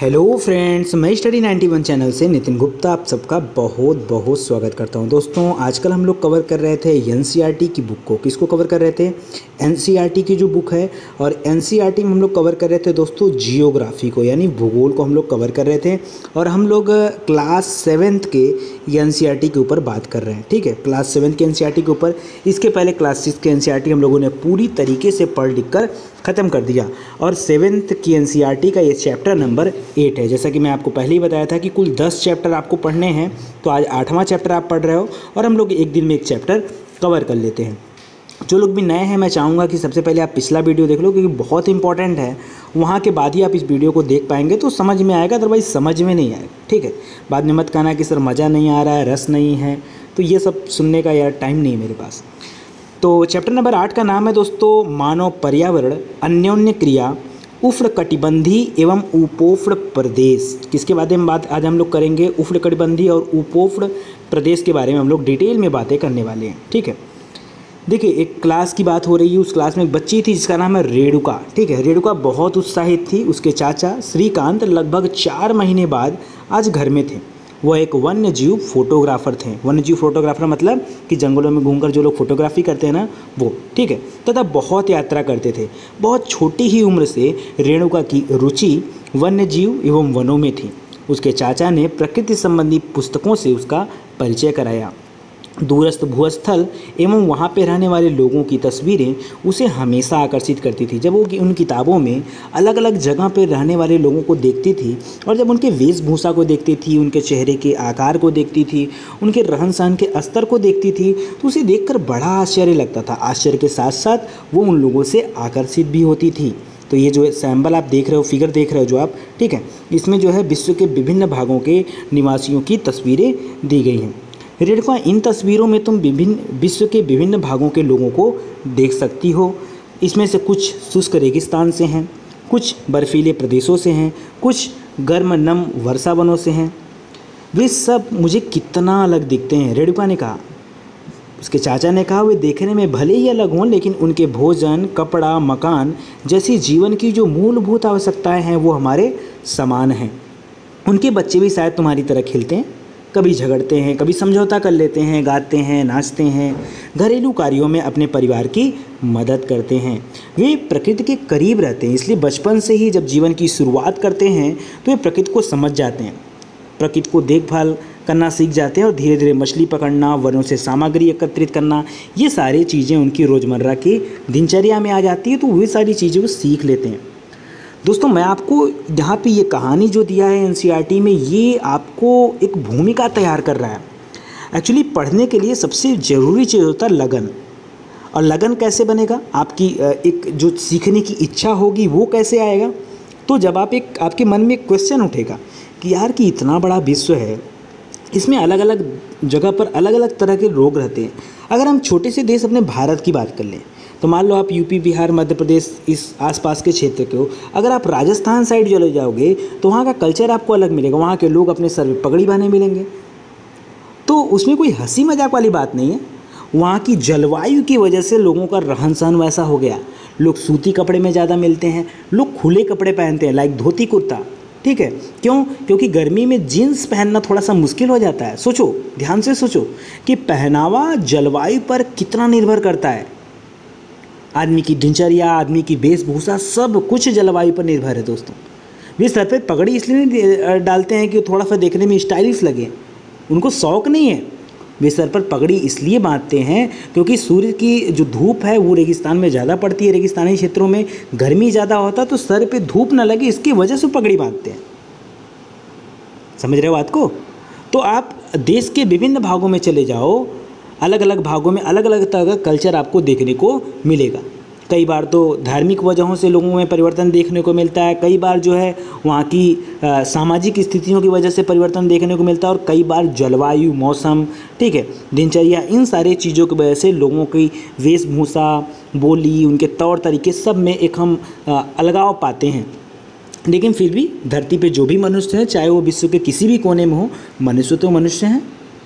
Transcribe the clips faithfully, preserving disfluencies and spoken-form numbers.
Hello friends, मैं study ninety one channel से नितिन गुप्ता आप सबका बहुत बहुत स्वागत करता हूं। दोस्तों, आजकल हम लोग कवर कर रहे थे एनसीईआरटी की बुक को। किसको कवर कर रहे थे? एनसीईआरटी की जो बुक है। और एनसीईआरटी में हम लोग कवर कर रहे थे दोस्तों जियोग्राफी को, यानी भूगोल को हम लोग कवर कर रहे थे। और हम लोग क्लास सेवेंथ के एनसीईआरटी के ऊपर बात कर रहे हैं। ठीक है, क्लास सेवेंथ के एनसीईआरटी के ऊपर। इसके पहले क्लास सिक्स के एनसीईआरटी हम लोगों ने पूरी तरीके से पढ़ लिख कर ख़त्म कर दिया। और सेवेंथ की एनसीईआरटी का ये चैप्टर नंबर एट है। जैसा कि मैं आपको पहले ही बताया था कि कुल दस चैप्टर आपको पढ़ने हैं, तो आज आठवां चैप्टर आप पढ़ रहे हो और हम लोग एक दिन में एक चैप्टर कवर कर लेते हैं। जो लोग भी नए हैं, मैं चाहूँगा कि सबसे पहले आप पिछला वीडियो देख लो, क्योंकि बहुत इंपॉर्टेंट है। वहाँ के बाद ही आप इस वीडियो को देख पाएंगे तो समझ में आएगा, अदरवाइज समझ में नहीं आएगा। ठीक है, बाद में मत कहना कि सर मज़ा नहीं आ रहा है, रस नहीं है, तो ये सब सुनने का यार टाइम नहीं है मेरे पास। तो चैप्टर नंबर आठ का नाम है दोस्तों मानव पर्यावरण अन्योन्य क्रिया उष्णकटिबंधीय एवं उपोष्ण प्रदेश। किसके बारे में बात आज हम लोग करेंगे? उष्णकटिबंधीय और उपोष्ण प्रदेश के बारे में हम लोग डिटेल में बातें करने वाले हैं। ठीक है, देखिए एक क्लास की बात हो रही है। उस क्लास में एक बच्ची थी जिसका नाम है रेणुका। ठीक है, रेणुका बहुत उत्साहित थी। उसके चाचा श्रीकांत लगभग चार महीने बाद आज घर में थे। वह एक वन्य जीव फोटोग्राफर थे। वन्य जीव फोटोग्राफर मतलब कि जंगलों में घूमकर जो लोग फोटोग्राफी करते हैं ना, वो। ठीक है, तथा बहुत यात्रा करते थे। बहुत छोटी ही उम्र से रेणुका की रुचि वन्य जीव एवं वनों में थी। उसके चाचा ने प्रकृति संबंधी पुस्तकों से उसका परिचय कराया। दूरस्थ भूस्थल एवं वहाँ पे रहने वाले लोगों की तस्वीरें उसे हमेशा आकर्षित करती थी। जब वो उन किताबों में अलग अलग जगह पे रहने वाले लोगों को देखती थी और जब उनके वेशभूषा को देखती थी, उनके चेहरे के आकार को देखती थी, उनके रहन सहन के स्तर को देखती थी, तो उसे देखकर बड़ा आश्चर्य लगता था। आश्चर्य के साथ साथ वो उन लोगों से आकर्षित भी होती थी। तो ये जो सैम्पल आप देख रहे हो, फिगर देख रहे हो जो आप, ठीक है, इसमें जो है विश्व के विभिन्न भागों के निवासियों की तस्वीरें दी गई हैं। रेणुका, इन तस्वीरों में तुम विभिन्न विश्व के विभिन्न भागों के लोगों को देख सकती हो। इसमें से कुछ शुष्क रेगिस्तान से हैं, कुछ बर्फीले प्रदेशों से हैं, कुछ गर्म नम वर्षा वनों से हैं। वे सब मुझे कितना अलग दिखते हैं, रेणुका ने कहा। उसके चाचा ने कहा वे देखने में भले ही अलग हों, लेकिन उनके भोजन, कपड़ा, मकान जैसी जीवन की जो मूलभूत आवश्यकताएं हैं वो हमारे समान हैं। उनके बच्चे भी शायद तुम्हारी तरह खेलते हैं, कभी झगड़ते हैं, कभी समझौता कर लेते हैं, गाते हैं, नाचते हैं, घरेलू कार्यों में अपने परिवार की मदद करते हैं। वे प्रकृति के करीब रहते हैं, इसलिए बचपन से ही जब जीवन की शुरुआत करते हैं तो वे प्रकृति को समझ जाते हैं, प्रकृति को देखभाल करना सीख जाते हैं और धीरे धीरे मछली पकड़ना, वनों से सामग्री एकत्रित करना, ये सारी चीज़ें उनकी रोज़मर्रा की दिनचर्या में आ जाती है, तो वे सारी चीज़ें वो सीख लेते हैं। दोस्तों, मैं आपको यहाँ पे ये कहानी जो दिया है एनसीईआरटी में, ये आपको एक भूमिका तैयार कर रहा है। एक्चुअली पढ़ने के लिए सबसे ज़रूरी चीज़ होता है लगन। और लगन कैसे बनेगा? आपकी एक जो सीखने की इच्छा होगी वो कैसे आएगा? तो जब आप एक आपके मन में एक क्वेश्चन उठेगा कि यार कि इतना बड़ा विश्व है, इसमें अलग अलग जगह पर अलग अलग तरह के लोग रहते हैं। अगर हम छोटे से देश अपने भारत की बात कर लें, तो मान लो आप यूपी, बिहार, मध्य प्रदेश, इस आसपास के क्षेत्र के हो। अगर आप राजस्थान साइड चले जाओगे तो वहाँ का कल्चर आपको अलग मिलेगा। वहाँ के लोग अपने सर पे पगड़ी बांधे मिलेंगे, तो उसमें कोई हंसी मजाक वाली बात नहीं है। वहाँ की जलवायु की वजह से लोगों का रहन सहन वैसा हो गया। लोग सूती कपड़े में ज़्यादा मिलते हैं, लोग खुले कपड़े पहनते हैं, लाइक धोती कुर्ता। ठीक है, क्यों? क्योंकि गर्मी में जीन्स पहनना थोड़ा सा मुश्किल हो जाता है। सोचो, ध्यान से सोचो कि पहनावा जलवायु पर कितना निर्भर करता है। आदमी की दिनचर्या, आदमी की वेशभूषा, सब कुछ जलवायु पर निर्भर है दोस्तों। वे सर पर पगड़ी इसलिए नहीं डालते हैं कि थोड़ा सा देखने में स्टाइलिश लगे, उनको शौक नहीं है। वे सर पर पगड़ी इसलिए बांधते हैं क्योंकि सूर्य की जो धूप है वो रेगिस्तान में ज़्यादा पड़ती है। रेगिस्तानी क्षेत्रों में गर्मी ज़्यादा होता है, तो सर पे धूप ना लगे इसकी वजह से पगड़ी बांधते हैं। समझ रहे हो बात को? तो आप देश के विभिन्न भागों में चले जाओ, अलग अलग भागों में अलग अलग तरह का कल्चर आपको देखने को मिलेगा। कई बार तो धार्मिक वजहों से लोगों में परिवर्तन देखने को मिलता है, कई बार जो है वहाँ की आ, सामाजिक स्थितियों की वजह से परिवर्तन देखने को मिलता है, और कई बार जलवायु, मौसम, ठीक है, दिनचर्या, इन सारी चीज़ों की वजह से लोगों की वेशभूषा, बोली, उनके तौर तरीके, सब में एक हम आ, अलगाव पाते हैं। लेकिन फिर भी धरती पे जो भी मनुष्य हैं, चाहे वो विश्व के किसी भी कोने में हो, मनुष्य तो मनुष्य हैं।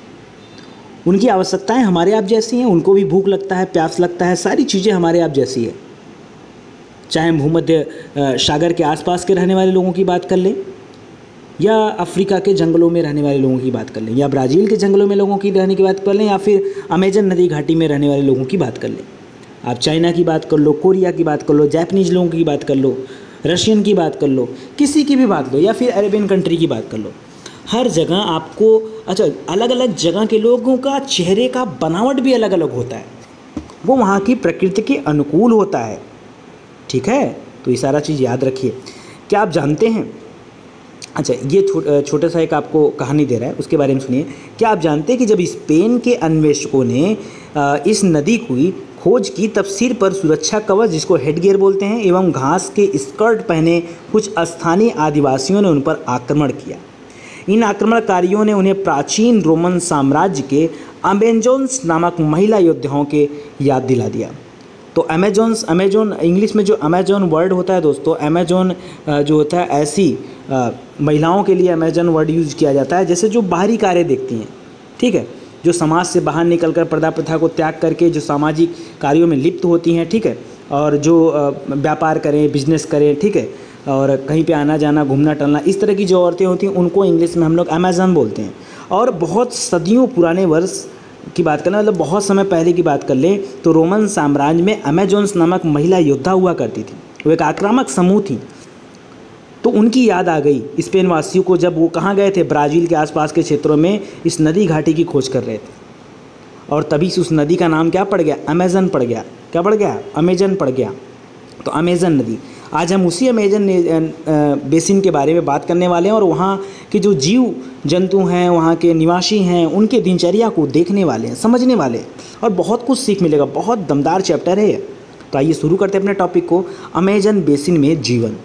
उनकी आवश्यकताएं हमारे आप जैसी हैं, उनको भी भूख लगता है, प्यास लगता है, सारी चीज़ें हमारे आप जैसी है। चाहे हम भूमध्य सागर के आसपास के रहने वाले लोगों की बात कर लें, या अफ्रीका के जंगलों में रहने वाले लोगों की बात कर लें, या ब्राज़ील के जंगलों में लोगों की रहने की बात कर लें, या फिर अमेजन नदी घाटी में रहने वाले लोगों की बात कर लें। आप चाइना की बात कर लो, कोरिया की बात कर लो, जापानीज़ लोगों की बात कर लो, रशियन की बात कर लो, किसी की भी बात लो, या फिर अरेबियन कंट्री की बात कर लो। हर जगह आपको अच्छा अलग अलग जगह के लोगों का चेहरे का बनावट भी अलग अलग होता है, वो वहाँ की प्रकृति के अनुकूल होता है। ठीक है, तो ये सारा चीज़ याद रखिए। क्या आप जानते हैं, अच्छा ये छो, छोटा सा एक आपको कहानी दे रहा है, उसके बारे में सुनिए। क्या आप जानते हैं कि जब स्पेन के अन्वेषकों ने इस नदी की खोज की, तब सिर पर सुरक्षा कवच जिसको हेडगियर बोलते हैं एवं घास के स्कर्ट पहने कुछ स्थानीय आदिवासियों ने उन पर आक्रमण किया। इन आक्रमणकारियों ने उन्हें प्राचीन रोमन साम्राज्य के अमेजोन्स नामक महिला योद्धाओं के याद दिला दिया। तो अमेजोन्स, अमेजोन इंग्लिश में जो अमेजोन वर्ड होता है दोस्तों, अमेजोन जो होता है ऐसी महिलाओं के लिए अमेजोन वर्ड यूज किया जाता है जैसे जो बाहरी कार्य देखती हैं, ठीक है, जो समाज से बाहर निकलकर पर्दा प्रथा को त्याग करके जो सामाजिक कार्यों में लिप्त होती हैं, ठीक है, और जो व्यापार करें, बिजनेस करें, ठीक है, और कहीं पे आना जाना, घूमना टहलना, इस तरह की जो औरतें होती हैं उनको इंग्लिश में हम लोग अमेजन बोलते हैं। और बहुत सदियों पुराने वर्ष की बात करें, मतलब बहुत समय पहले की बात कर लें तो रोमन साम्राज्य में अमेजोन्स नामक महिला योद्धा हुआ करती थी। वो एक आक्रामक समूह थी। तो उनकी याद आ गई स्पेन वासियों को जब वो कहाँ गए थे, ब्राज़ील के आसपास के क्षेत्रों में इस नदी घाटी की खोज कर रहे थे। और तभी से उस नदी का नाम क्या पड़ गया, अमेजन पड़ गया। क्या पड़ गया, अमेजन पड़ गया। तो अमेजन नदी, आज हम उसी अमेजन बेसिन के बारे में बात करने वाले हैं और वहाँ के जो जीव जंतु हैं, वहाँ के निवासी हैं, उनके दिनचर्या को देखने वाले हैं, समझने वाले हैं, और बहुत कुछ सीख मिलेगा। बहुत दमदार चैप्टर है ये। तो आइए शुरू करते हैं अपने टॉपिक को, अमेजन बेसिन में जीवन।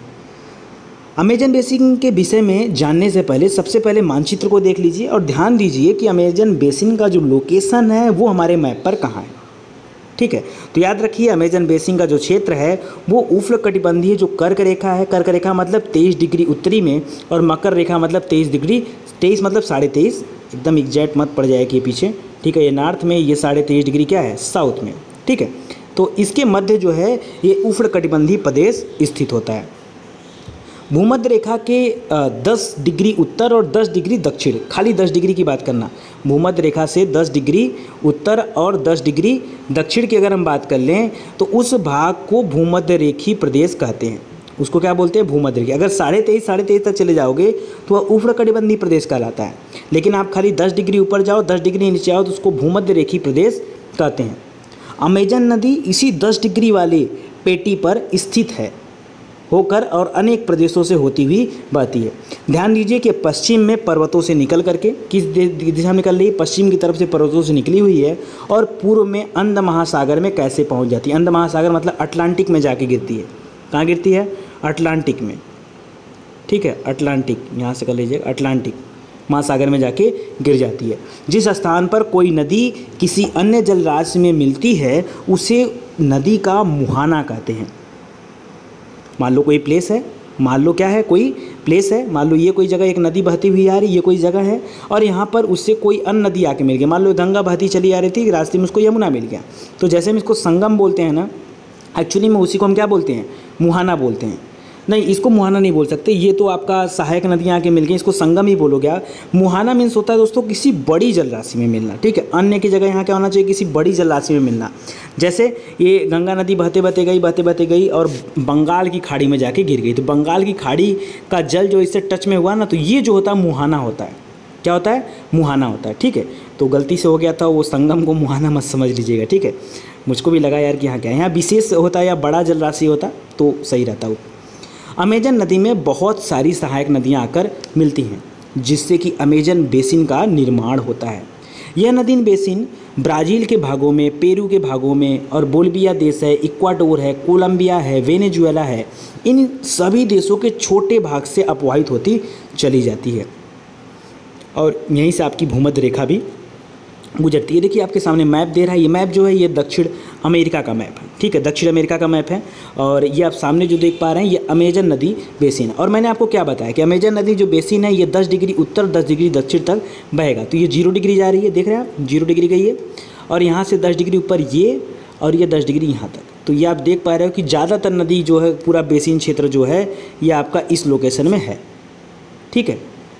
अमेजन बेसिन के विषय में जानने से पहले सबसे पहले मानचित्र को देख लीजिए और ध्यान दीजिए कि अमेजन बेसिन का जो लोकेशन है वो हमारे मैप पर कहाँ है। ठीक है, तो याद रखिए अमेजन बेसिन का जो क्षेत्र है वो उष्णकटिबंधीय जो कर्क रेखा है, कर्क रेखा मतलब तेईस डिग्री उत्तरी में, और मकर रेखा मतलब तेईस डिग्री, तेईस मतलब साढ़े तेईस, एकदम एग्जैक्ट मत पड़ जाए कि पीछे, ठीक है, ये नॉर्थ में, ये साढ़े तेईस डिग्री क्या है, साउथ में। ठीक है, तो इसके मध्य जो है ये उष्णकटिबंधीय प्रदेश स्थित होता है। भूमध्य रेखा के दस डिग्री उत्तर और दस डिग्री दक्षिण, खाली दस डिग्री की बात करना, भूमध्य रेखा से दस डिग्री उत्तर और दस डिग्री दक्षिण की अगर हम बात कर लें तो उस भाग को भूमध्य रेखी प्रदेश कहते हैं। उसको क्या बोलते हैं, भूमध्य रेखी। अगर साढ़े तेईस साढ़े तेईस तक चले जाओगे तो वह उष्णकटिबंधीय प्रदेश कहलाता है, लेकिन आप खाली दस डिग्री ऊपर जाओ, दस डिग्री नीचे आओ तो उसको भूमध्य रेखी प्रदेश कहते हैं। अमेजन नदी इसी दस डिग्री वाले पेटी पर स्थित है होकर और अनेक प्रदेशों से होती हुई बहती है। ध्यान दीजिए कि पश्चिम में पर्वतों से निकल करके, किस दिशा में निकल रही है, पश्चिम की तरफ से पर्वतों से निकली हुई है, और पूर्व में अंध महासागर में कैसे पहुंच जाती है। अंध महासागर मतलब अटलांटिक में जाके गिरती है। कहाँ गिरती है, अटलांटिक में। ठीक है, अटलांटिक, यहाँ से कर लीजिएगा, अटलांटिक महासागर में जाके गिर जाती है। जिस स्थान पर कोई नदी किसी अन्य जलराशि में मिलती है उसे नदी का मुहाना कहते हैं। मान लो कोई प्लेस है, मान लो क्या है, कोई प्लेस है, मान लो ये कोई जगह, एक नदी बहती हुई आ रही, ये कोई जगह है, और यहाँ पर उससे कोई अन्य नदी आके मिल गया। मान लो गंगा बहती चली आ रही थी, रास्ते में उसको यमुना मिल गया, तो जैसे हम इसको संगम बोलते हैं ना, एक्चुअली में उसी को हम क्या बोलते हैं, मुहाना बोलते हैं। नहीं, इसको मुहाना नहीं बोल सकते, ये तो आपका सहायक नदियाँ आके मिल गई, इसको संगम ही बोलोगे आप। मुहाना मीन्स होता है दोस्तों किसी बड़ी जलराशि में मिलना। ठीक है, अन्य की जगह यहाँ क्या होना चाहिए, किसी बड़ी जलराशि में मिलना। जैसे ये गंगा नदी बहते बहते गई बहते बहते गई और बंगाल की खाड़ी में जाके गिर गई, तो बंगाल की खाड़ी का जल जो इससे टच में हुआ ना, तो ये जो होता है मुहाना होता है। क्या होता है, मुहाना होता है। ठीक है, तो गलती से हो गया था, वो संगम को मुहाना मत समझ लीजिएगा। ठीक है, मुझको भी लगा यार कि यहाँ क्या है, यहाँ विशेष होता है या बड़ा जलराशि होता तो सही रहता वो। अमेजन नदी में बहुत सारी सहायक नदियाँ आकर मिलती हैं जिससे कि अमेजन बेसिन का निर्माण होता है। यह नदी बेसिन ब्राज़ील के भागों में, पेरू के भागों में, और बोलिविया देश है, इक्वाडोर है, कोलंबिया है, वेनेजुएला है, इन सभी देशों के छोटे भाग से अपवाहित होती चली जाती है और यहीं से आपकी भूमध्य रेखा भी गुजरती है। देखिए आपके सामने मैप दे रहा है, ये मैप जो है ये दक्षिण अमेरिका का मैप है। ठीक है, दक्षिण अमेरिका का मैप है, और ये आप सामने जो देख पा रहे हैं ये अमेजन नदी बेसिन है। और मैंने आपको क्या बताया कि अमेजन नदी जो बेसिन है ये दस डिग्री उत्तर दस डिग्री दक्षिण तक बहेगा। तो ये जीरो डिग्री जा रही है, देख रहे हैं आप, जीरो डिग्री गई है, और यहाँ से दस डिग्री ऊपर ये, और ये दस डिग्री यहाँ तक। तो ये आप देख पा रहे हो कि ज़्यादातर नदी जो है, पूरा बेसिन क्षेत्र जो है ये आपका इस लोकेशन में है। ठीक है,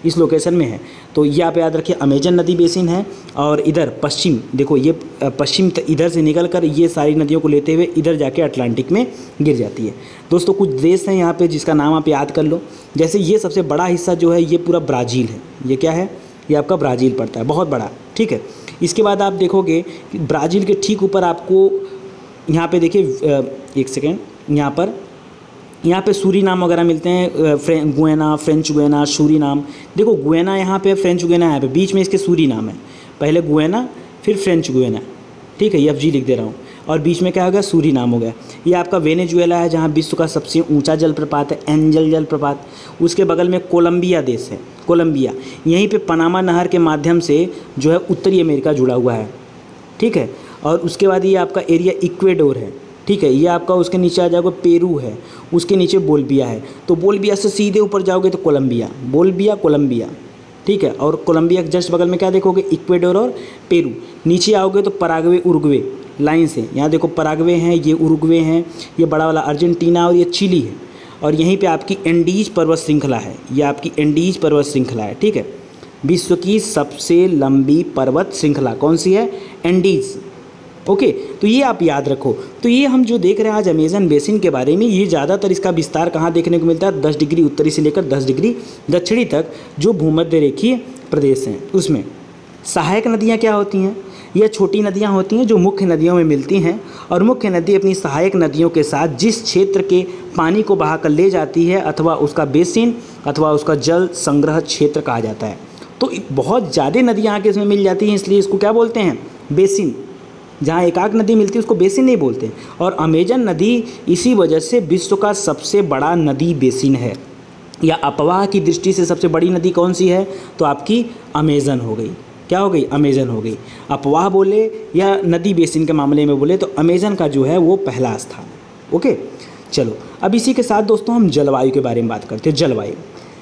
इस लोकेशन में है। तो ये आप याद रखिए, अमेजन नदी बेसिन है। और इधर पश्चिम देखो, ये पश्चिम इधर से निकल कर ये सारी नदियों को लेते हुए इधर जाके अटलांटिक में गिर जाती है। दोस्तों कुछ देश हैं यहाँ पे जिसका नाम आप याद कर लो। जैसे ये सबसे बड़ा हिस्सा जो है ये पूरा ब्राज़ील है। ये क्या है? ये आपका ब्राज़ील पड़ता है, बहुत बड़ा, ठीक है। इसके बाद आप देखोगे कि ब्राज़ील के ठीक ऊपर आपको यहाँ पे देखिए, एक सेकेंड, यहाँ पर यहाँ पे सूरीनाम वगैरह मिलते हैं, फ्रे गुयाना, फ्रेंच गुयाना, सूरीनाम। देखो गुयाना यहाँ पे, फ्रेंच गुयाना यहाँ पे, बीच में इसके सूरीनाम है। पहले गुयाना फिर फ्रेंच गुयाना, ठीक है, ये एफ जी लिख दे रहा हूँ। और बीच में क्या हो गया? सूरीनाम हो गया। ये आपका वेनेजुएला है जहाँ विश्व का सबसे ऊंचा जलप्रपात है, एंजल जलप्रपात। उसके बगल में कोलंबिया देश है, कोलंबिया। यहीं पे पनामा नहर के माध्यम से जो है उत्तरी अमेरिका जुड़ा हुआ है, ठीक है। और उसके बाद ये आपका एरिया इक्वेडोर है, ठीक है। ये आपका उसके नीचे आ जाओगे पेरू है, उसके नीचे बोल्बिया है। तो बोल्बिया से सीधे ऊपर जाओगे तो कोलंबिया, बोल्बिया कोलंबिया, ठीक है। और कोलंबिया के जस्ट बगल में क्या देखोगे? इक्वेडोर और पेरू। नीचे आओगे तो पराग्वे, उरुग्वे लाइन से, यहाँ देखो पराग्वे हैं, ये उरुग्वे हैं, ये बड़ा वाला अर्जेंटीना और ये चिली है। और यहीं पे आपकी एंडीज पर्वत श्रृंखला है, ये आपकी एंडीज पर्वत श्रृंखला है, ठीक है। विश्व की सबसे लंबी पर्वत श्रृंखला कौन सी है? Andes, okay. तो ये आप याद रखो। तो ये हम जो देख रहे हैं आज अमेजन बेसिन के बारे में, ये ज़्यादातर इसका विस्तार कहाँ देखने को मिलता है? दस डिग्री उत्तरी से लेकर दस डिग्री दक्षिणी तक जो भूमध्य रेखीय प्रदेश हैं उसमें। सहायक नदियाँ क्या होती हैं? यह छोटी नदियाँ होती हैं जो मुख्य नदियों में मिलती हैं, और मुख्य नदी अपनी सहायक नदियों के साथ जिस क्षेत्र के पानी को बहाकर ले जाती है अथवा उसका बेसिन अथवा उसका जल संग्रह क्षेत्र कहा जाता है। तो बहुत ज़्यादा नदियाँ आके इसमें मिल जाती हैं, इसलिए इसको क्या बोलते हैं? बेसिन। जहाँ एक आध नदी मिलती है उसको बेसिन नहीं बोलते। और अमेजन नदी इसी वजह से विश्व का सबसे बड़ा नदी बेसिन है। या अपवाह की दृष्टि से सबसे बड़ी नदी कौन सी है? तो आपकी अमेजन हो गई। क्या हो गई? अमेजन हो गई। अपवाह बोले या नदी बेसिन के मामले में बोले तो अमेजन का जो है वो पहला स्थान। ओके, चलो अब इसी के साथ दोस्तों हम जलवायु के बारे में बात करते हैं। जलवायु,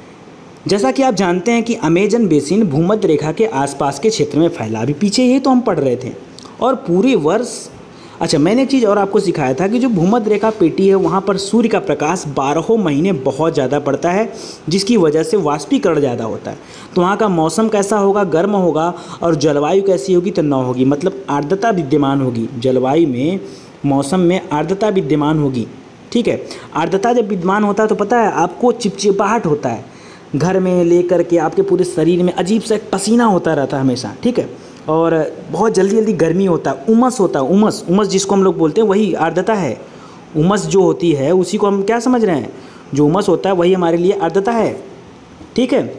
जैसा कि आप जानते हैं कि अमेजन बेसिन भूमध्य रेखा के आसपास के क्षेत्र में फैला। अभी पीछे यही तो हम पढ़ रहे थे। और पूरे वर्ष, अच्छा मैंने एक चीज़ और आपको सिखाया था कि जो भूमध्य रेखा पेटी है वहाँ पर सूर्य का प्रकाश बारहों महीने बहुत ज़्यादा पड़ता है, जिसकी वजह से वाष्पीकरण ज़्यादा होता है। तो वहाँ का मौसम कैसा होगा? गर्म होगा। और जलवायु कैसी होगी? तो न होगी, मतलब आर्द्रता विद्यमान होगी। जलवायु में, मौसम में आर्द्रता विद्यमान होगी, ठीक है। आर्द्रता जब विद्यमान होता है तो पता है आपको चिपचिपाहट होता है, घर में लेकर के आपके पूरे शरीर में अजीब सा पसीना होता रहता है हमेशा, ठीक है। और बहुत जल्दी जल्दी गर्मी होता है, उमस होता है। उमस, उमस जिसको हम लोग बोलते हैं वही आर्द्रता है। उमस जो होती है उसी को हम क्या समझ रहे हैं? जो उमस होता है वही हमारे लिए आर्द्रता है, ठीक है।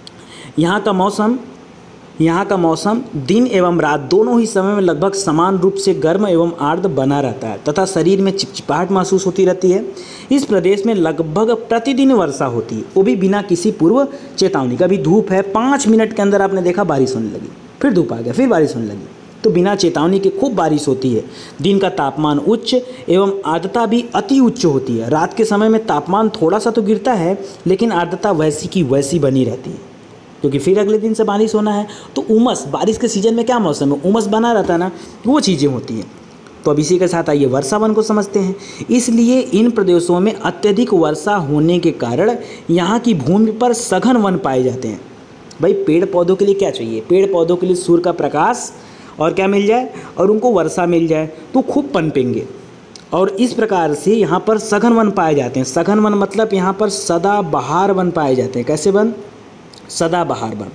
यहाँ का मौसम, यहाँ का मौसम दिन एवं रात दोनों ही समय में लगभग समान रूप से गर्म एवं आर्द्र बना रहता है तथा शरीर में चिपचिपाहट महसूस होती रहती है। इस प्रदेश में लगभग प्रतिदिन वर्षा होती है, वो भी बिना किसी पूर्व चेतावनी का। भी धूप है, पाँच मिनट के अंदर आपने देखा बारिश होने लगी, फिर धूप आ गया, फिर बारिश होने लगी। तो बिना चेतावनी के खूब बारिश होती है। दिन का तापमान उच्च एवं आर्द्रता भी अति उच्च होती है। रात के समय में तापमान थोड़ा सा तो गिरता है लेकिन आर्द्रता वैसी की वैसी बनी रहती है, क्योंकि फिर अगले दिन से बारिश होना है। तो उमस, बारिश के सीजन में क्या मौसम है? उमस बना रहता है ना, वो चीज़ें होती हैं। तो अब इसी के साथ आइए वर्षावन को समझते हैं। इसलिए इन प्रदेशों में अत्यधिक वर्षा होने के कारण यहाँ की भूमि पर सघन वन पाए जाते हैं। भाई पेड़ पौधों के लिए क्या चाहिए? पेड़ पौधों के लिए सूर्य का प्रकाश और क्या मिल जाए, और उनको वर्षा मिल जाए तो खूब पनपेंगे। और इस प्रकार से यहाँ पर सघन वन पाए जाते हैं। सघन वन मतलब यहाँ पर सदाबहार वन पाए जाते हैं। कैसे वन? सदाबहार वन।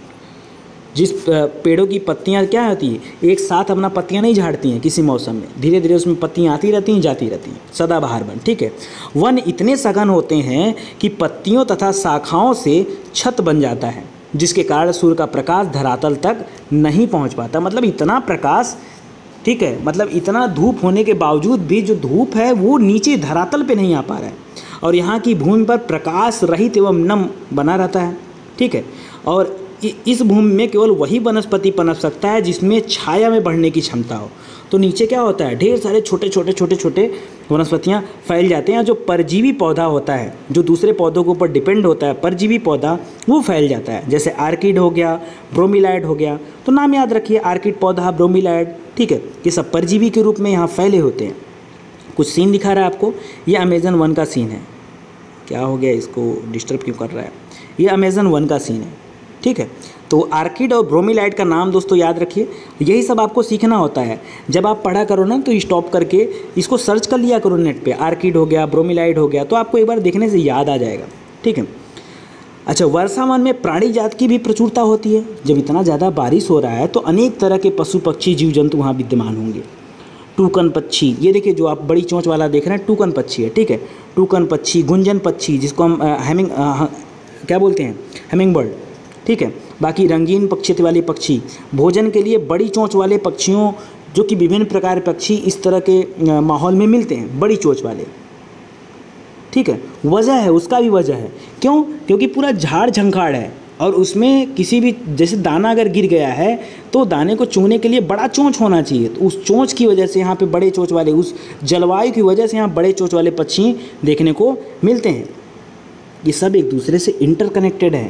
जिस पेड़ों की पत्तियाँ क्या होती है, एक साथ अपना पत्तियाँ नहीं झाड़ती हैं किसी मौसम में, धीरे धीरे उसमें पत्तियाँ आती रहती हैं, जाती रहती हैं। सदाबहार वन, ठीक है। वन इतने सघन होते हैं कि पत्तियों तथा शाखाओं से छत बन जाता है, जिसके कारण सूर्य का प्रकाश धरातल तक नहीं पहुंच पाता। मतलब इतना प्रकाश, ठीक है, मतलब इतना धूप होने के बावजूद भी जो धूप है वो नीचे धरातल पे नहीं आ पा रहा है। और यहाँ की भूमि पर प्रकाश रहित एवं नम बना रहता है, ठीक है। और इस भूमि में केवल वही वनस्पति पनप सकता है जिसमें छाया में बढ़ने की क्षमता हो। तो नीचे क्या होता है? ढेर सारे छोटे छोटे छोटे छोटे वनस्पतियाँ फैल जाते हैं। जो परजीवी पौधा होता है, जो दूसरे पौधों के ऊपर डिपेंड होता है, परजीवी पौधा, वो फैल जाता है। जैसे आर्किड हो गया, ब्रोमीलाइड हो गया। तो नाम याद रखिए, आर्किड पौधा, ब्रोमीलाइड, ठीक है। ये सब परजीवी के रूप में यहाँ फैले होते हैं। कुछ सीन दिखा रहा है आपको, ये अमेजन वन का सीन है। क्या हो गया, इसको डिस्टर्ब क्यों कर रहा है? ये अमेजन वन का सीन है, ठीक है। तो आर्किड और ब्रोमीलाइट का नाम दोस्तों याद रखिए, यही सब आपको सीखना होता है। जब आप पढ़ा करो ना तो स्टॉप करके इसको सर्च कर लिया करो नेट पे, आर्किड हो गया, ब्रोमीलाइट हो गया, तो आपको एक बार देखने से याद आ जाएगा। ठीक है। अच्छा, वर्षा वन में प्राणी जात की भी प्रचुरता होती है। जब इतना ज़्यादा बारिश हो रहा है तो अनेक तरह के पशु पक्षी जीव जंतु वहाँ विद्यमान होंगे। टूकन पक्षी, ये देखिए जो आप बड़ी चोंच वाला देख रहे हैं टूकन पक्षी है। ठीक है, टूकन पक्षी, गुंजन पक्षी जिसको हम हैमिंग क्या बोलते हैं, हैमिंग बर्ड। ठीक है। बाकी रंगीन पक्षी वाले पक्षी, भोजन के लिए बड़ी चोंच वाले पक्षियों, जो कि विभिन्न प्रकार के पक्षी इस तरह के माहौल में मिलते हैं, बड़ी चोंच वाले। ठीक है। वजह है, उसका भी वजह है, क्यों? क्योंकि पूरा झाड़ झंखाड़ है और उसमें किसी भी जैसे दाना अगर गिर गया है तो दाने को चुगने के लिए बड़ा चोंच होना चाहिए। तो उस चोंच की वजह से यहाँ पे बड़े चोंच वाले, उस जलवायु की वजह से यहाँ बड़े चोंच वाले पक्षी देखने को मिलते हैं। ये सब एक दूसरे से इंटरकनेक्टेड है।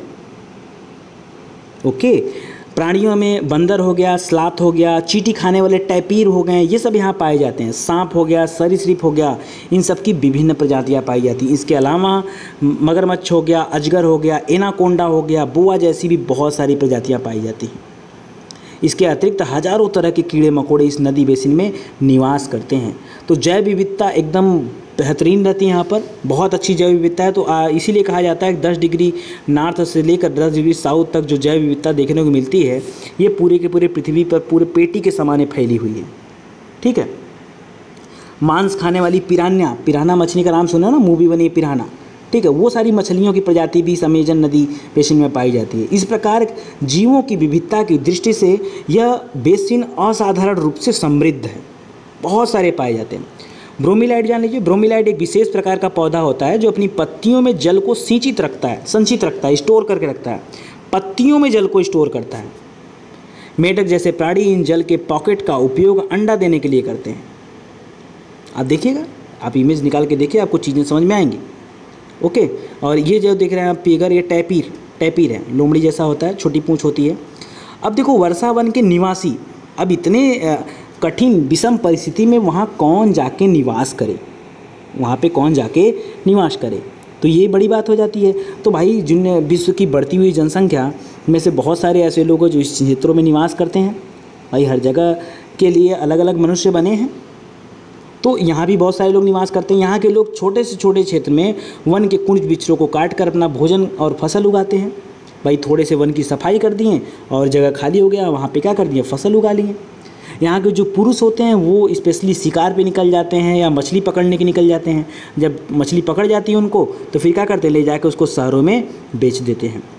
ओके। प्राणियों में बंदर हो गया, स्लाथ हो गया, चींटी खाने वाले टैपीर हो गए, ये सब यहाँ पाए जाते हैं। सांप हो गया, सरीसृप हो गया, इन सब की विभिन्न प्रजातियाँ पाई जाती हैं। इसके अलावा मगरमच्छ हो गया, अजगर हो गया, एनाकोंडा हो गया, बोआ जैसी भी बहुत सारी प्रजातियाँ पाई जाती हैं। इसके अतिरिक्त हजारों तरह के कीड़े मकोड़े इस नदी बेसिन में निवास करते हैं। तो जैव विविधता एकदम बेहतरीन रहती है यहाँ पर, बहुत अच्छी जैव विविधता है। तो इसीलिए कहा जाता है कि दस डिग्री नॉर्थ से लेकर दस डिग्री साउथ तक जो जैव विविधता देखने को मिलती है, ये पूरे के पूरे पृथ्वी पर पूरे पेटी के समान फैली हुई है। ठीक है। मांस खाने वाली पिरान्या, पिराना मछली का नाम सुना ना, मूवी बनी पिराना। ठीक है, वो सारी मछलियों की प्रजाति भी इस अमेजन नदी बेसिन में पाई जाती है। इस प्रकार जीवों की विविधता की दृष्टि से यह बेसिन असाधारण रूप से समृद्ध है, बहुत सारे पाए जाते हैं। ब्रोमीलाइट जान लीजिए, ब्रोमीलाइट एक विशेष प्रकार का पौधा होता है जो अपनी पत्तियों में जल को सिंचित रखता है, संचित रखता है, स्टोर करके रखता है। पत्तियों में जल को स्टोर करता है। मेढक जैसे प्राणी इन जल के पॉकेट का उपयोग अंडा देने के लिए करते हैं। आप देखिएगा, आप इमेज निकाल के देखिए, आपको चीज़ें समझ में आएंगी। ओके। और ये जो देख रहे हैं आप पीगर, ये टैपीर टैपीर है, लोमड़ी जैसा होता है, छोटी पूंछ होती है। अब देखो वर्षा वन के निवासी, अब इतने कठिन विषम परिस्थिति में वहाँ कौन जाके निवास करे, वहाँ पे कौन जाके निवास करे, तो ये बड़ी बात हो जाती है। तो भाई जिन विश्व की बढ़ती हुई जनसंख्या में से बहुत सारे ऐसे लोग हैं जो इस क्षेत्रों में निवास करते हैं। भाई हर जगह के लिए अलग अलग मनुष्य बने हैं, तो यहाँ भी बहुत सारे लोग निवास करते हैं। यहाँ के लोग छोटे से छोटे क्षेत्र में वन के कुंज बिच्छरों को काट कर अपना भोजन और फसल उगाते हैं। भाई थोड़े से वन की सफाई कर दिए और जगह खाली हो गया, वहाँ पे क्या कर दिए, फसल उगा लिए। यहाँ के जो पुरुष होते हैं वो स्पेशली शिकार पे निकल जाते हैं या मछली पकड़ने के निकल जाते हैं। जब मछली पकड़ जाती है उनको तो फिर क्या करते हैं, ले जाकर उसको शहरों में बेच देते हैं।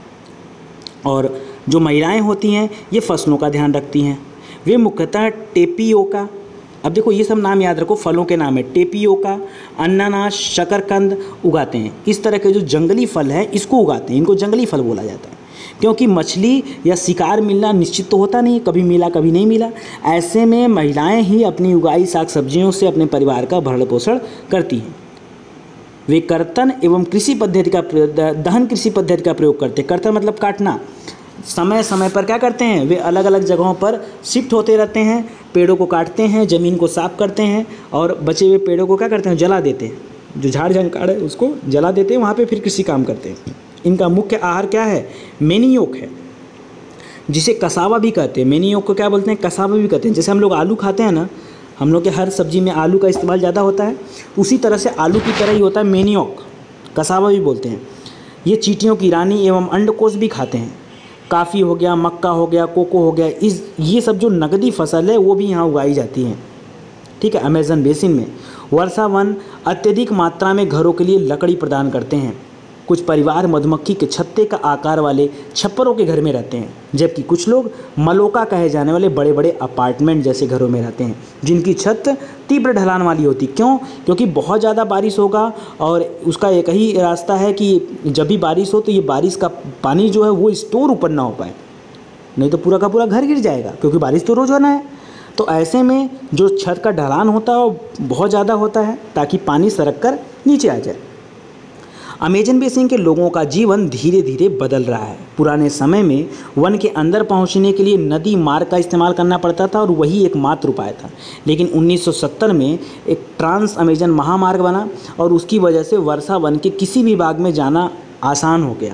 और जो महिलाएं होती हैं ये फसलों का ध्यान रखती हैं। वे मुख्यतः टेपियोका, अब देखो ये सब नाम याद रखो, फलों के नाम है, टेपियोका, अनानास, शकरकंद उगाते हैं। इस तरह के जो जंगली फल हैं इसको उगाते हैं, इनको जंगली फल बोला जाता है। क्योंकि मछली या शिकार मिलना निश्चित तो होता नहीं, कभी मिला कभी नहीं मिला। ऐसे में महिलाएं ही अपनी उगाई साग सब्जियों से अपने परिवार का भरण पोषण करती हैं। वे कर्तन एवं कृषि पद्धति का दहन कृषि पद्धति का प्रयोग करते हैं। कर्तन मतलब काटना। समय समय पर क्या करते हैं, वे अलग अलग जगहों पर शिफ्ट होते रहते हैं, पेड़ों को काटते हैं, ज़मीन को साफ करते हैं और बचे हुए पेड़ों को क्या करते हैं, जला देते हैं। जो झाड़ झंकाड़ है उसको जला देते हैं, वहाँ पे फिर कृषि काम करते हैं। इनका मुख्य आहार क्या है, मेनियोक है, जिसे कसावा भी कहते हैं। मेनियोक को क्या बोलते हैं, कसावा भी कहते हैं। जैसे हम लोग आलू खाते हैं ना, हम लोग के हर सब्जी में आलू का इस्तेमाल ज़्यादा होता है, उसी तरह से आलू की तरह ही होता है मेनियोक, कसावा भी बोलते हैं। ये चींटियों की रानी एवं अंडकोश भी खाते हैं। काफ़ी हो गया, मक्का हो गया, कोको हो गया, इस ये सब जो नगदी फसल है वो भी यहाँ उगाई जाती हैं। ठीक है। अमेज़न बेसिन में वर्षा वन अत्यधिक मात्रा में घरों के लिए लकड़ी प्रदान करते हैं। कुछ परिवार मधुमक्खी के छत्ते का आकार वाले छप्परों के घर में रहते हैं, जबकि कुछ लोग मलोका कहे जाने वाले बड़े बड़े अपार्टमेंट जैसे घरों में रहते हैं, जिनकी छत तीव्र ढलान वाली होती। क्यों? क्योंकि बहुत ज़्यादा बारिश होगा और उसका एक ही रास्ता है कि जब भी बारिश हो तो ये बारिश का पानी जो है वो स्टोर ऊपर ना हो पाए, नहीं तो पूरा का पूरा घर गिर जाएगा, क्योंकि बारिश तो रोज़ होना है। तो ऐसे में जो छत का ढलान होता है वो बहुत ज़्यादा होता है ताकि पानी सरक कर नीचे आ जाए। अमेजन बेसिन के लोगों का जीवन धीरे धीरे बदल रहा है। पुराने समय में वन के अंदर पहुंचने के लिए नदी मार्ग का इस्तेमाल करना पड़ता था और वही एकमात्र उपाय था। लेकिन उन्नीस सौ सत्तर में एक ट्रांस अमेजन महामार्ग बना और उसकी वजह से वर्षा वन के किसी भी भाग में जाना आसान हो गया।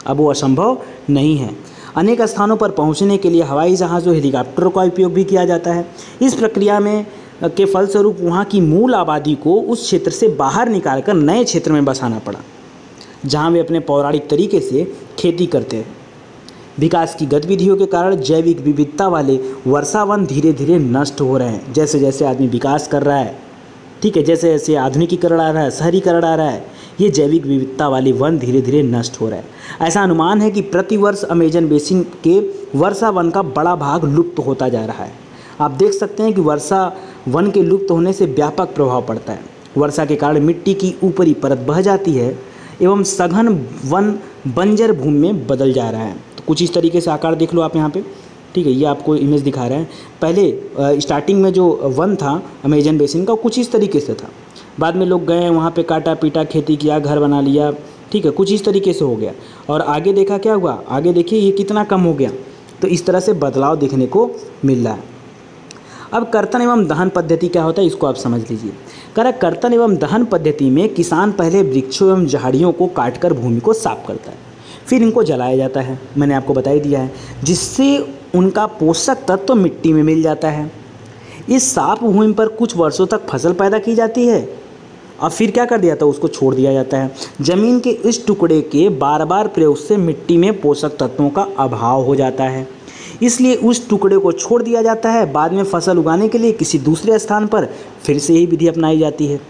अब वो असंभव नहीं है। अनेक स्थानों पर पहुंचने के लिए हवाई जहाज़ और हेलीकॉप्टरों का उपयोग भी किया जाता है। इस प्रक्रिया में के फलस्वरूप वहाँ की मूल आबादी को उस क्षेत्र से बाहर निकालकर नए क्षेत्र में बसाना पड़ा, जहाँ वे अपने पौराणिक तरीके से खेती करते हैं। विकास की गतिविधियों के कारण जैविक विविधता वाले वर्षावन धीरे धीरे नष्ट हो रहे हैं। जैसे जैसे आदमी विकास कर रहा है, ठीक है, जैसे जैसे आधुनिकीकरण आ रहा है, शहरीकरण आ रहा है, ये जैविक विविधता वाले वन धीरे धीरे नष्ट हो रहा है। ऐसा अनुमान है कि प्रतिवर्ष अमेजन बेसिन के वर्षा वन का बड़ा भाग लुप्त होता जा रहा है। आप देख सकते हैं कि वर्षा वन के लुप्त होने से व्यापक प्रभाव पड़ता है। वर्षा के कारण मिट्टी की ऊपरी परत बह जाती है एवं सघन वन बंजर भूमि में बदल जा रहा है। तो कुछ इस तरीके से आकार देख लो आप यहाँ पे, ठीक है, ये आपको इमेज दिखा रहा है। पहले स्टार्टिंग में जो वन था अमेजन बेसिन का, कुछ इस तरीके से था। बाद में लोग गए वहाँ पे, काटा पीटा, खेती किया, घर बना लिया, ठीक है, कुछ इस तरीके से हो गया। और आगे देखा क्या हुआ, आगे देखिए ये कितना कम हो गया। तो इस तरह से बदलाव देखने को मिल रहा है। अब कर्तन एवं दहन पद्धति क्या होता है, इसको आप समझ लीजिए। कह रहा कर्तन एवं दहन पद्धति में किसान पहले वृक्षों एवं झाड़ियों को काटकर भूमि को साफ करता है, फिर इनको जलाया जाता है, मैंने आपको बता ही दिया है, जिससे उनका पोषक तत्व तो मिट्टी में मिल जाता है। इस साफ भूमि पर कुछ वर्षों तक फसल पैदा की जाती है और फिर क्या कर दिया था, उसको छोड़ दिया जाता है। ज़मीन के इस टुकड़े के बार बार प्रयोग से मिट्टी में पोषक तत्वों का अभाव हो जाता है, इसलिए उस टुकड़े को छोड़ दिया जाता है। बाद में फसल उगाने के लिए किसी दूसरे स्थान पर फिर से यही विधि अपनाई जाती है।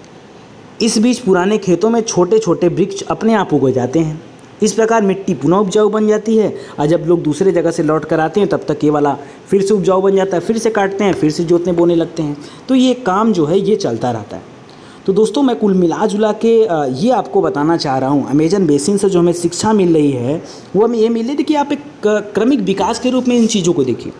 इस बीच पुराने खेतों में छोटे छोटे वृक्ष अपने आप उग जाते हैं। इस प्रकार मिट्टी पुनः उपजाऊ बन जाती है और जब लोग दूसरे जगह से लौट कर आते हैं तब तक ये वाला फिर से उपजाऊ बन जाता है, फिर से काटते हैं, फिर से जोतने बोने लगते हैं। तो ये काम जो है ये चलता रहता है। तो दोस्तों मैं कुल मिला जुला के ये आपको बताना चाह रहा हूँ, अमेजन बेसिन से जो हमें शिक्षा मिल रही है वो हमें ये मिल रही है कि आप एक क्रमिक विकास के रूप में इन चीज़ों को देखिए।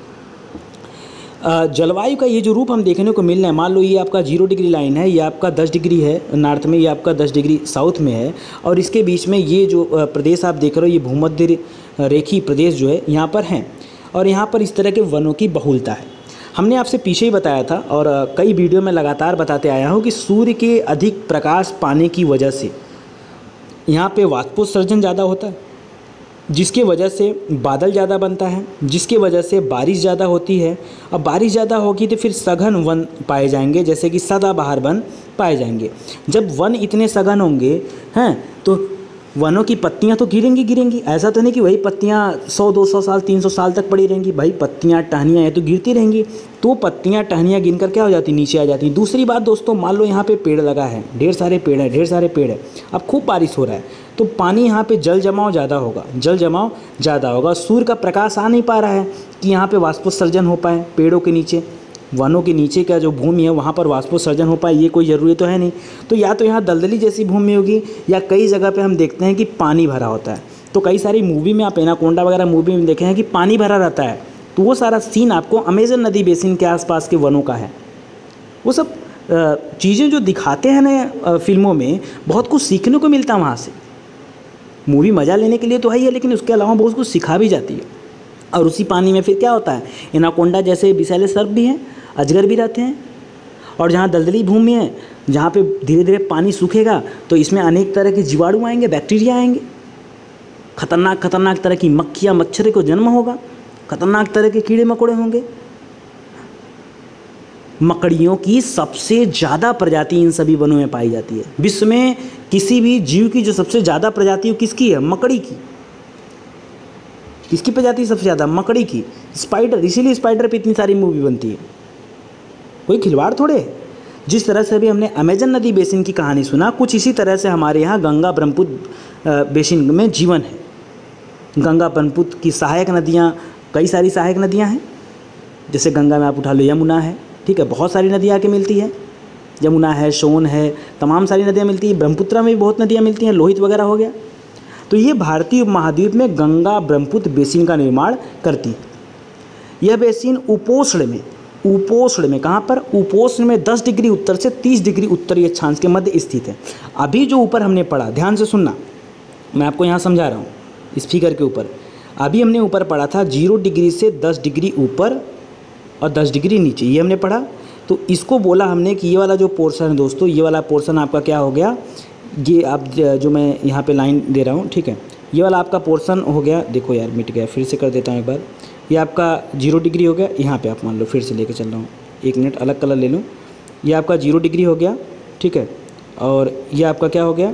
जलवायु का ये जो रूप हम देखने को मिल रहा है, मान लो ये आपका जीरो डिग्री लाइन है, ये आपका दस डिग्री है नॉर्थ में, ये आपका दस डिग्री साउथ में है, और इसके बीच में ये जो प्रदेश आप देख रहे हो ये भूमध्य रेखी प्रदेश जो है यहाँ पर हैं, और यहाँ पर इस तरह के वनों की बहुलता है। हमने आपसे पीछे ही बताया था और कई वीडियो में लगातार बताते आया हूँ कि सूर्य के अधिक प्रकाश पाने की वजह से यहाँ पे वाष्पोत्सर्जन ज़्यादा होता है, जिसके वजह से बादल ज़्यादा बनता है, जिसके वजह से बारिश ज़्यादा होती है। अब बारिश ज़्यादा होगी तो फिर सघन वन पाए जाएंगे, जैसे कि सदाबहार वन पाए जाएंगे। जब वन इतने सघन होंगे हैं तो वनों की पत्तियां तो गिरेंगी गिरेंगी ऐसा तो नहीं कि वही पत्तियां सौ दो सौ साल तीन सौ साल तक पड़ी रहेंगी। भाई पत्तियां टहनियाँ ये तो गिरती रहेंगी, तो पत्तियां टहनियाँ गिन कर क्या हो जाती, नीचे आ जाती। दूसरी बात दोस्तों, मान लो यहाँ पे पेड़ लगा है, ढेर सारे पेड़ हैं, ढेर सारे पेड़ है, अब खूब बारिश हो रहा है तो पानी यहाँ पे जल जमाव ज़्यादा होगा, जल जमाव ज़्यादा होगा। सूर्य का प्रकाश आ नहीं पा रहा है कि यहाँ पे वाष्पोत्सर्जन हो पाए। पेड़ों के नीचे, वनों के नीचे का जो भूमि है वहाँ पर वाष्पोत्सर्जन हो पाए, ये कोई ज़रूरी तो है नहीं। तो या तो यहाँ दलदली जैसी भूमि होगी, या कई जगह पे हम देखते हैं कि पानी भरा होता है। तो कई सारी मूवी में आप एनाकोंडा वगैरह मूवी में देखे हैं कि पानी भरा रहता है, तो वो सारा सीन आपको अमेजन नदी बेसिन के आसपास के वनों का है। वो सब चीज़ें जो दिखाते हैं ना फिल्मों में, बहुत कुछ सीखने को मिलता है वहाँ से। मूवी मज़ा लेने के लिए तो है ही है, लेकिन उसके अलावा बहुत कुछ सिखा भी जाती है। और उसी पानी में फिर क्या होता है, एनाकोंडा जैसे विषैले सर्प भी हैं, अजगर भी रहते हैं। और जहाँ दलदली भूमि है, जहाँ पे धीरे धीरे पानी सूखेगा तो इसमें अनेक तरह के जीवाणु आएंगे, बैक्टीरिया आएंगे, खतरनाक खतरनाक तरह की मक्खियाँ मच्छर को जन्म होगा, खतरनाक तरह के कीड़े मकोड़े होंगे। मकड़ियों की सबसे ज़्यादा प्रजाति इन सभी वनों में पाई जाती है। विश्व में किसी भी जीव की जो सबसे ज़्यादा प्रजाति किसकी है, मकड़ी की। किसकी प्रजाति सबसे ज़्यादा, मकड़ी की। स्पाइडर, इसीलिए स्पाइडर पे इतनी सारी मूवी बनती है, कोई खिलवाड़ थोड़े है। जिस तरह से अभी हमने अमेजन नदी बेसिन की कहानी सुना, कुछ इसी तरह से हमारे यहाँ गंगा ब्रह्मपुत्र बेसिन में जीवन है। गंगा ब्रह्मपुत्र की सहायक नदियाँ, कई सारी सहायक नदियाँ हैं, जैसे गंगा में आप उठा लो, यमुना है, ठीक है, बहुत सारी नदियाँ आके मिलती है, यमुना है, सोन है, तमाम सारी नदियाँ मिलती है। ब्रह्मपुत्र में भी बहुत नदियाँ मिलती हैं, लोहित वगैरह हो गया। तो ये भारतीय महाद्वीप में गंगा ब्रह्मपुत्र बेसिन का निर्माण करती है। यह बेसिन उपोष्ण में उपोष्ण में कहाँ पर, उपोष्ण में दस डिग्री उत्तर से तीस डिग्री उत्तरीय अक्षांश के मध्य स्थित है। अभी जो ऊपर हमने पढ़ा, ध्यान से सुनना, मैं आपको यहाँ समझा रहा हूँ इस फिगर के ऊपर। अभी हमने ऊपर पढ़ा था जीरो डिग्री से दस डिग्री ऊपर और दस डिग्री नीचे, ये हमने पढ़ा। तो इसको बोला हमने कि ये वाला जो पोर्शन है दोस्तों, ये वाला पोर्शन आपका क्या हो गया, ये आप जो मैं यहाँ पे लाइन दे रहा हूँ, ठीक है, ये वाला आपका पोर्शन हो गया, देखो यार मिट गया, फिर से कर देता हूँ एक बार। ये आपका जीरो डिग्री हो गया, यहाँ पे आप मान लो फिर से लेके चल रहा हूँ, एक मिनट अलग कलर ले लूँ। ये आपका जीरो डिग्री हो गया, ठीक है, और ये आपका क्या हो गया,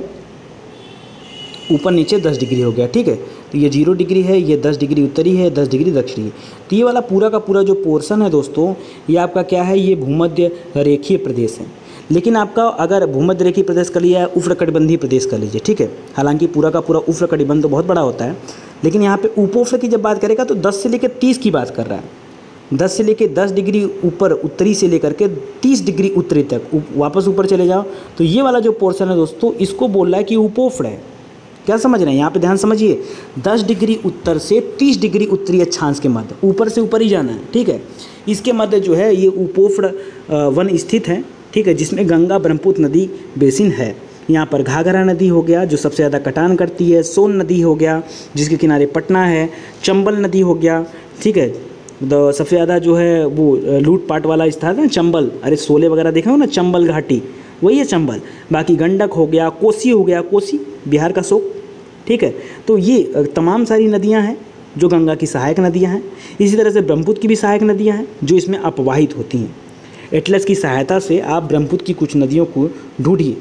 ऊपर नीचे दस डिग्री हो गया, ठीक है। तो ये जीरो डिग्री है, ये दस डिग्री उत्तरी है, दस डिग्री दक्षिणी है। तो ये वाला पूरा का पूरा जो पोर्शन है दोस्तों, ये आपका क्या है, ये भूमध्य रेखीय प्रदेश है। लेकिन आपका अगर भूमध्य रेखीय प्रदेश कर लिया है, उष्णकटिबंधीय प्रदेश कर लीजिए, ठीक है। हालांकि पूरा का पूरा उष्णकटिबंध तो बहुत बड़ा होता है, लेकिन यहाँ पे उपोष्ण की जब बात करेगा तो दस से लेकर तीस की बात कर रहा है। दस से लेकर दस डिग्री ऊपर उत्तरी से लेकर के तीस डिग्री उत्तरी तक वापस ऊपर चले जाओ, तो ये वाला जो पोर्शन है दोस्तों, इसको बोल रहा है कि उपोष्ण है। क्या समझ रहे हैं, यहाँ पे ध्यान समझिए, दस डिग्री उत्तर से तीस डिग्री उत्तरी अक्षांश के मध्य, ऊपर से ऊपर ही जाना है, ठीक है। इसके मध्य जो है ये उपोष्ण वन स्थित है, ठीक है, जिसमें गंगा ब्रह्मपुत्र नदी बेसिन है। यहाँ पर घाघरा नदी हो गया जो सबसे ज़्यादा कटान करती है, सोन नदी हो गया जिसके किनारे पटना है, चंबल नदी हो गया, ठीक है, तो सबसे ज़्यादा जो है वो लूटपाट वाला स्थान है चंबल, अरे शोले वगैरह देखे हो ना, चंबल घाटी, वही है चंबल। बाकी गंडक हो गया, कोसी हो गया, कोसी बिहार का शोक, ठीक है। तो ये तमाम सारी नदियाँ हैं जो गंगा की सहायक नदियाँ हैं। इसी तरह से ब्रह्मपुत्र की भी सहायक नदियाँ हैं जो इसमें अपवाहित होती हैं। एटलस की सहायता से आप ब्रह्मपुत्र की कुछ नदियों को ढूंढिए,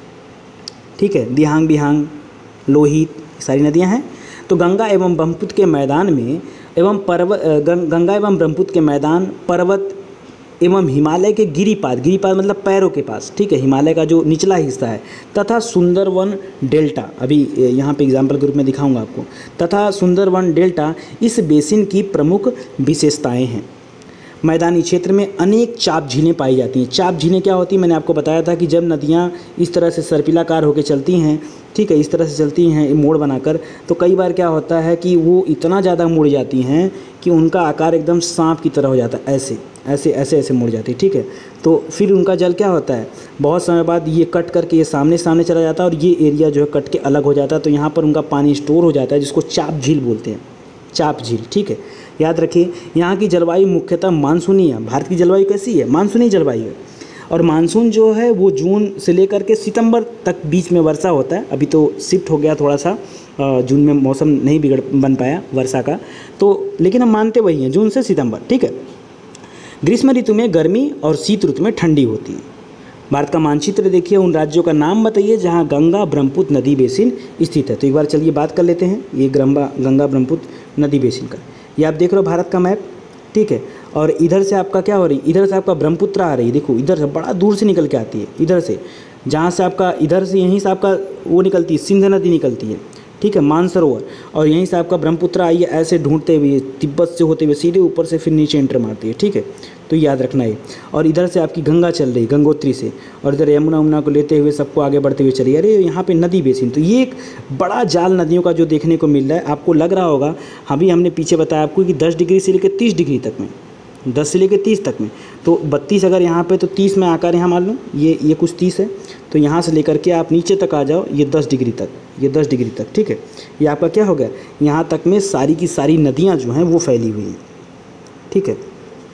ठीक है। दिहांग बिहांग लोहित सारी नदियां हैं। तो गंगा एवं ब्रह्मपुत्र के मैदान में एवं पर्वत गंगा एवं ब्रह्मपुत्र के मैदान पर्वत एवं हिमालय के गिरिपाद, गिरिपाद मतलब पैरों के पास, ठीक है, हिमालय का जो निचला हिस्सा है, तथा सुंदरवन डेल्टा, अभी यहाँ पे एग्जाम्पल के रूप में दिखाऊंगा आपको, तथा सुंदरवन डेल्टा इस बेसिन की प्रमुख विशेषताएं हैं। मैदानी क्षेत्र में अनेक चाप झीलें पाई जाती हैं। चाप झीलें क्या होती हैं, मैंने आपको बताया था कि जब नदियाँ इस तरह से सर्पिलाकार होकर चलती हैं, ठीक है, इस तरह से चलती हैं मोड़ बनाकर, तो कई बार क्या होता है कि वो इतना ज़्यादा मुड़ जाती हैं कि उनका आकार एकदम सांप की तरह हो जाता है, ऐसे ऐसे ऐसे ऐसे मुड़ जाती है, ठीक है। तो फिर उनका जल क्या होता है, बहुत समय बाद ये कट करके ये सामने सामने चला जाता है और ये एरिया जो है कट के अलग हो जाता है, तो यहाँ पर उनका पानी स्टोर हो जाता है, जिसको चाप झील बोलते हैं, चाप झील, ठीक है। याद रखिए, यहाँ की जलवायु मुख्यतः मानसूनी है। भारत की जलवायु कैसी है, मानसूनी जलवायु है। और मानसून जो है वो जून से लेकर के सितंबर तक बीच में वर्षा होता है। अभी तो शिफ्ट हो गया थोड़ा सा, जून में मौसम नहीं बिगड़ बन पाया वर्षा का, तो लेकिन हम मानते वही हैं, जून से सितंबर, ठीक है। ग्रीष्म ऋतु में गर्मी और शीत ऋतु में ठंडी होती है। भारत का मानचित्र देखिए, उन राज्यों का नाम बताइए जहाँ गंगा ब्रह्मपुत्र नदी बेसिन स्थित है। तो एक बार चलिए बात कर लेते हैं ये गंगा गंगा ब्रह्मपुत्र नदी बेसिन का। ये आप देख रहे हो भारत का मैप, ठीक है। और इधर से आपका क्या हो रही है, इधर से आपका ब्रह्मपुत्र आ रही है, देखो इधर से बड़ा दूर से निकल के आती है, इधर से, जहाँ से आपका इधर से यहीं से आपका वो निकलती है, सिंध नदी निकलती है, ठीक है, मानसरोवर, और यहीं से आपका ब्रह्मपुत्र आई है ऐसे ढूंढते हुए तिब्बत से होते हुए सीधे ऊपर से फिर नीचे एंटर मारती है, ठीक है। तो याद रखना है। और इधर से आपकी गंगा चल रही गंगोत्री से, और इधर यमुना उमुना को लेते हुए सबको आगे बढ़ते हुए चलिए। अरे यहाँ पे नदी बेसिन, तो ये एक बड़ा जाल नदियों का जो देखने को मिल रहा है। आपको लग रहा होगा, अभी हमने पीछे बताया आपको कि दस डिग्री से लेकर तीस डिग्री तक में, दस से लेकर तीस तक में, तो बत्तीस अगर यहाँ पे तो तीस में आकर यहाँ मान लो ये ये कुछ तीस है, तो यहाँ से लेकर के आप नीचे तक आ जाओ, ये दस डिग्री तक, ये दस डिग्री तक, ठीक है। ये आपका क्या हो गया, यहाँ तक में सारी की सारी नदियाँ जो हैं वो फैली हुई हैं, ठीक है।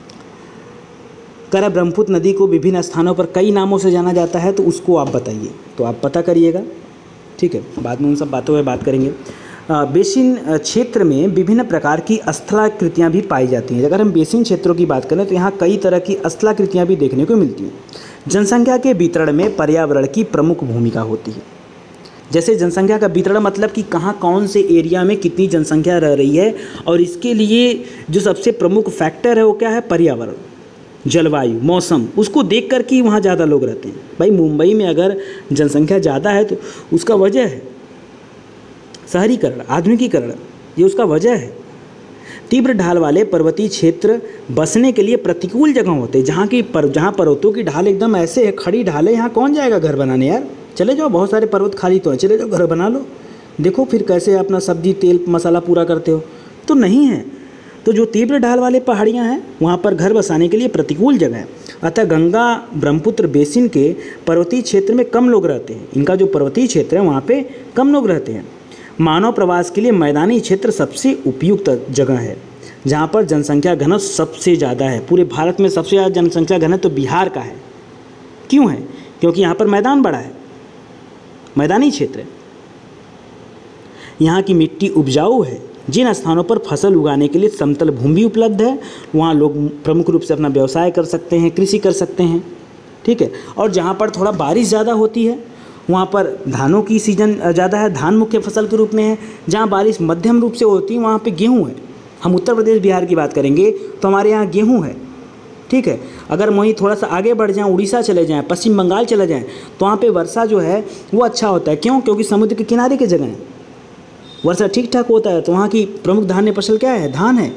करा ब्रह्मपुत्र नदी को विभिन्न स्थानों पर कई नामों से जाना जाता है, तो उसको आप बताइए, तो आप पता करिएगा, ठीक है। बाद में उन सब बातों पर बात करेंगे। बेसिन क्षेत्र में विभिन्न प्रकार की स्थलाकृतियाँ भी पाई जाती हैं। अगर हम बेसिन क्षेत्रों की बात करें तो यहाँ कई तरह की स्थलाकृतियाँ भी देखने को मिलती हैं। जनसंख्या के वितरण में पर्यावरण की प्रमुख भूमिका होती है। जैसे जनसंख्या का वितरण मतलब कि कहाँ कौन से एरिया में कितनी जनसंख्या रह रही है, और इसके लिए जो सबसे प्रमुख फैक्टर है वो क्या है, पर्यावरण, जलवायु, मौसम, उसको देख कर के वहाँ ज़्यादा लोग रहते हैं। भाई मुंबई में अगर जनसंख्या ज़्यादा है तो उसका वजह है शहरीकरण, आधुनिकीकरण, ये उसका वजह है। तीव्र ढाल वाले पर्वतीय क्षेत्र बसने के लिए प्रतिकूल जगह होते हैं, जहाँ की पर जहाँ पर्वतों की ढाल एकदम ऐसे है, खड़ी ढाल है, यहाँ कौन जाएगा घर बनाने यार, चले जाओ, बहुत सारे पर्वत खाली तो हैं, चले जाओ घर बना लो, देखो फिर कैसे अपना सब्जी तेल मसाला पूरा करते हो, तो नहीं है। तो जो तीव्र ढाल वाले पहाड़ियाँ हैं वहाँ पर घर बसाने के लिए प्रतिकूल जगह है। अतः गंगा ब्रह्मपुत्र बेसिन के पर्वतीय क्षेत्र में कम लोग रहते हैं। इनका जो पर्वतीय क्षेत्र है वहाँ पे कम लोग रहते हैं। मानव प्रवास के लिए मैदानी क्षेत्र सबसे उपयुक्त जगह है, जहाँ पर जनसंख्या घनत्व सबसे ज़्यादा है। पूरे भारत में सबसे ज़्यादा जनसंख्या घनत्व तो बिहार का है। क्यों है? क्योंकि यहाँ पर मैदान बड़ा है, मैदानी क्षेत्र है। यहाँ की मिट्टी उपजाऊ है। जिन स्थानों पर फसल उगाने के लिए समतल भूमि उपलब्ध है वहाँ लोग प्रमुख रूप से अपना व्यवसाय कर सकते हैं, कृषि कर सकते हैं। ठीक है। और जहाँ पर थोड़ा बारिश ज़्यादा होती है वहाँ पर धानों की सीजन ज़्यादा है, धान मुख्य फसल के रूप में है। जहाँ बारिश मध्यम रूप से होती है वहाँ पे गेहूँ है। हम उत्तर प्रदेश बिहार की बात करेंगे तो हमारे यहाँ गेहूँ है। ठीक है। अगर वहीं थोड़ा सा आगे बढ़ जाएँ, उड़ीसा चले जाएँ, पश्चिम बंगाल चले जाएँ तो वहाँ पे वर्षा जो है वो अच्छा होता है। क्यों? क्योंकि समुद्र के किनारे की जगह है, वर्षा ठीक ठाक होता है। तो वहाँ की प्रमुख धान्य फसल क्या है? धान है।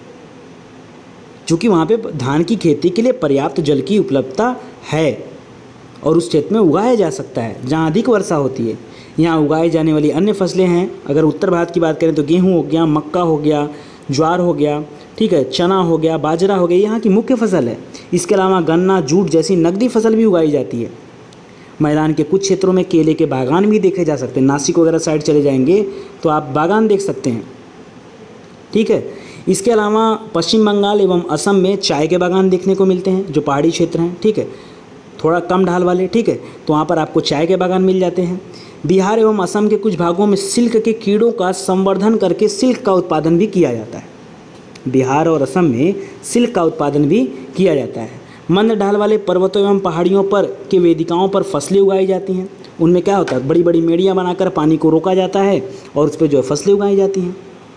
चूँकि वहाँ पे धान की खेती के लिए पर्याप्त जल की उपलब्धता है और उस क्षेत्र में उगाया जा सकता है जहाँ अधिक वर्षा होती है। यहाँ उगाई जाने वाली अन्य फसलें हैं, अगर उत्तर भारत की बात करें तो गेहूँ हो गया, मक्का हो गया, ज्वार हो गया, ठीक है, चना हो गया, बाजरा हो गया, यहाँ की मुख्य फसल है। इसके अलावा गन्ना, जूट जैसी नकदी फसल भी उगाई जाती है। मैदान के कुछ क्षेत्रों में केले के बागान भी देखे जा सकते हैं। नासिक वगैरह साइड चले जाएंगे तो आप बागान देख सकते हैं। ठीक है। इसके अलावा पश्चिम बंगाल एवं असम में चाय के बागान देखने को मिलते हैं जो पहाड़ी क्षेत्र हैं। ठीक है, थोड़ा कम ढाल वाले। ठीक है, तो वहाँ पर आपको चाय के बागान मिल जाते हैं। बिहार एवं असम के कुछ भागों में सिल्क के कीड़ों का संवर्धन करके सिल्क का उत्पादन भी किया जाता है। बिहार और असम में सिल्क का उत्पादन भी किया जाता है। मंद ढाल वाले पर्वतों एवं पहाड़ियों पर के वेदिकाओं पर फसलें उगाई जाती हैं। उनमें क्या होता है? बड़ी बड़ी मेड़ियाँ बनाकर पानी को रोका जाता है और उस पर जो है फसलें उगाई जाती हैं।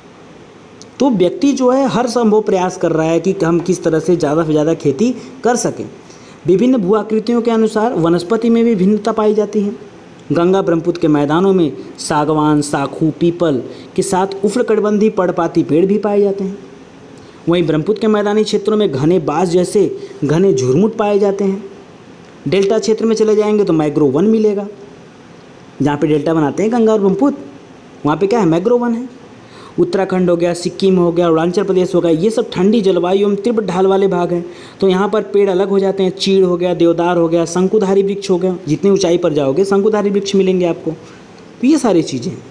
तो व्यक्ति जो है हर संभव प्रयास कर रहा है कि हम किस तरह से ज़्यादा से ज़्यादा खेती कर सकें। विभिन्न भू आकृतियों के अनुसार वनस्पति में भी भिन्नता पाई जाती है। गंगा ब्रह्मपुत्र के मैदानों में सागवान, साखू, पीपल के साथ उष्णकटिबंधीय पर्णपाती पेड़ भी पाए जाते हैं। वहीं ब्रह्मपुत्र के मैदानी क्षेत्रों में घने बांस जैसे घने झुरमुट पाए जाते हैं। डेल्टा क्षेत्र में चले जाएंगे तो मैग्रोव वन मिलेगा। जहाँ पे डेल्टा बनाते हैं गंगा और ब्रह्मपुत्र वहाँ पे क्या है? मैग्रोव वन है। उत्तराखंड हो गया, सिक्किम हो गया, अरुणाचल प्रदेश हो गया, ये सब ठंडी जलवायु एवं तीव्र ढाल वाले भाग हैं। तो यहाँ पर पेड़ अलग हो जाते हैं। चीड़ हो गया, देवदार हो गया, शंकुधारी वृक्ष हो गया। जितनी ऊंचाई पर जाओगे शंकुधारी वृक्ष मिलेंगे आपको। तो ये सारी चीज़ें हैं।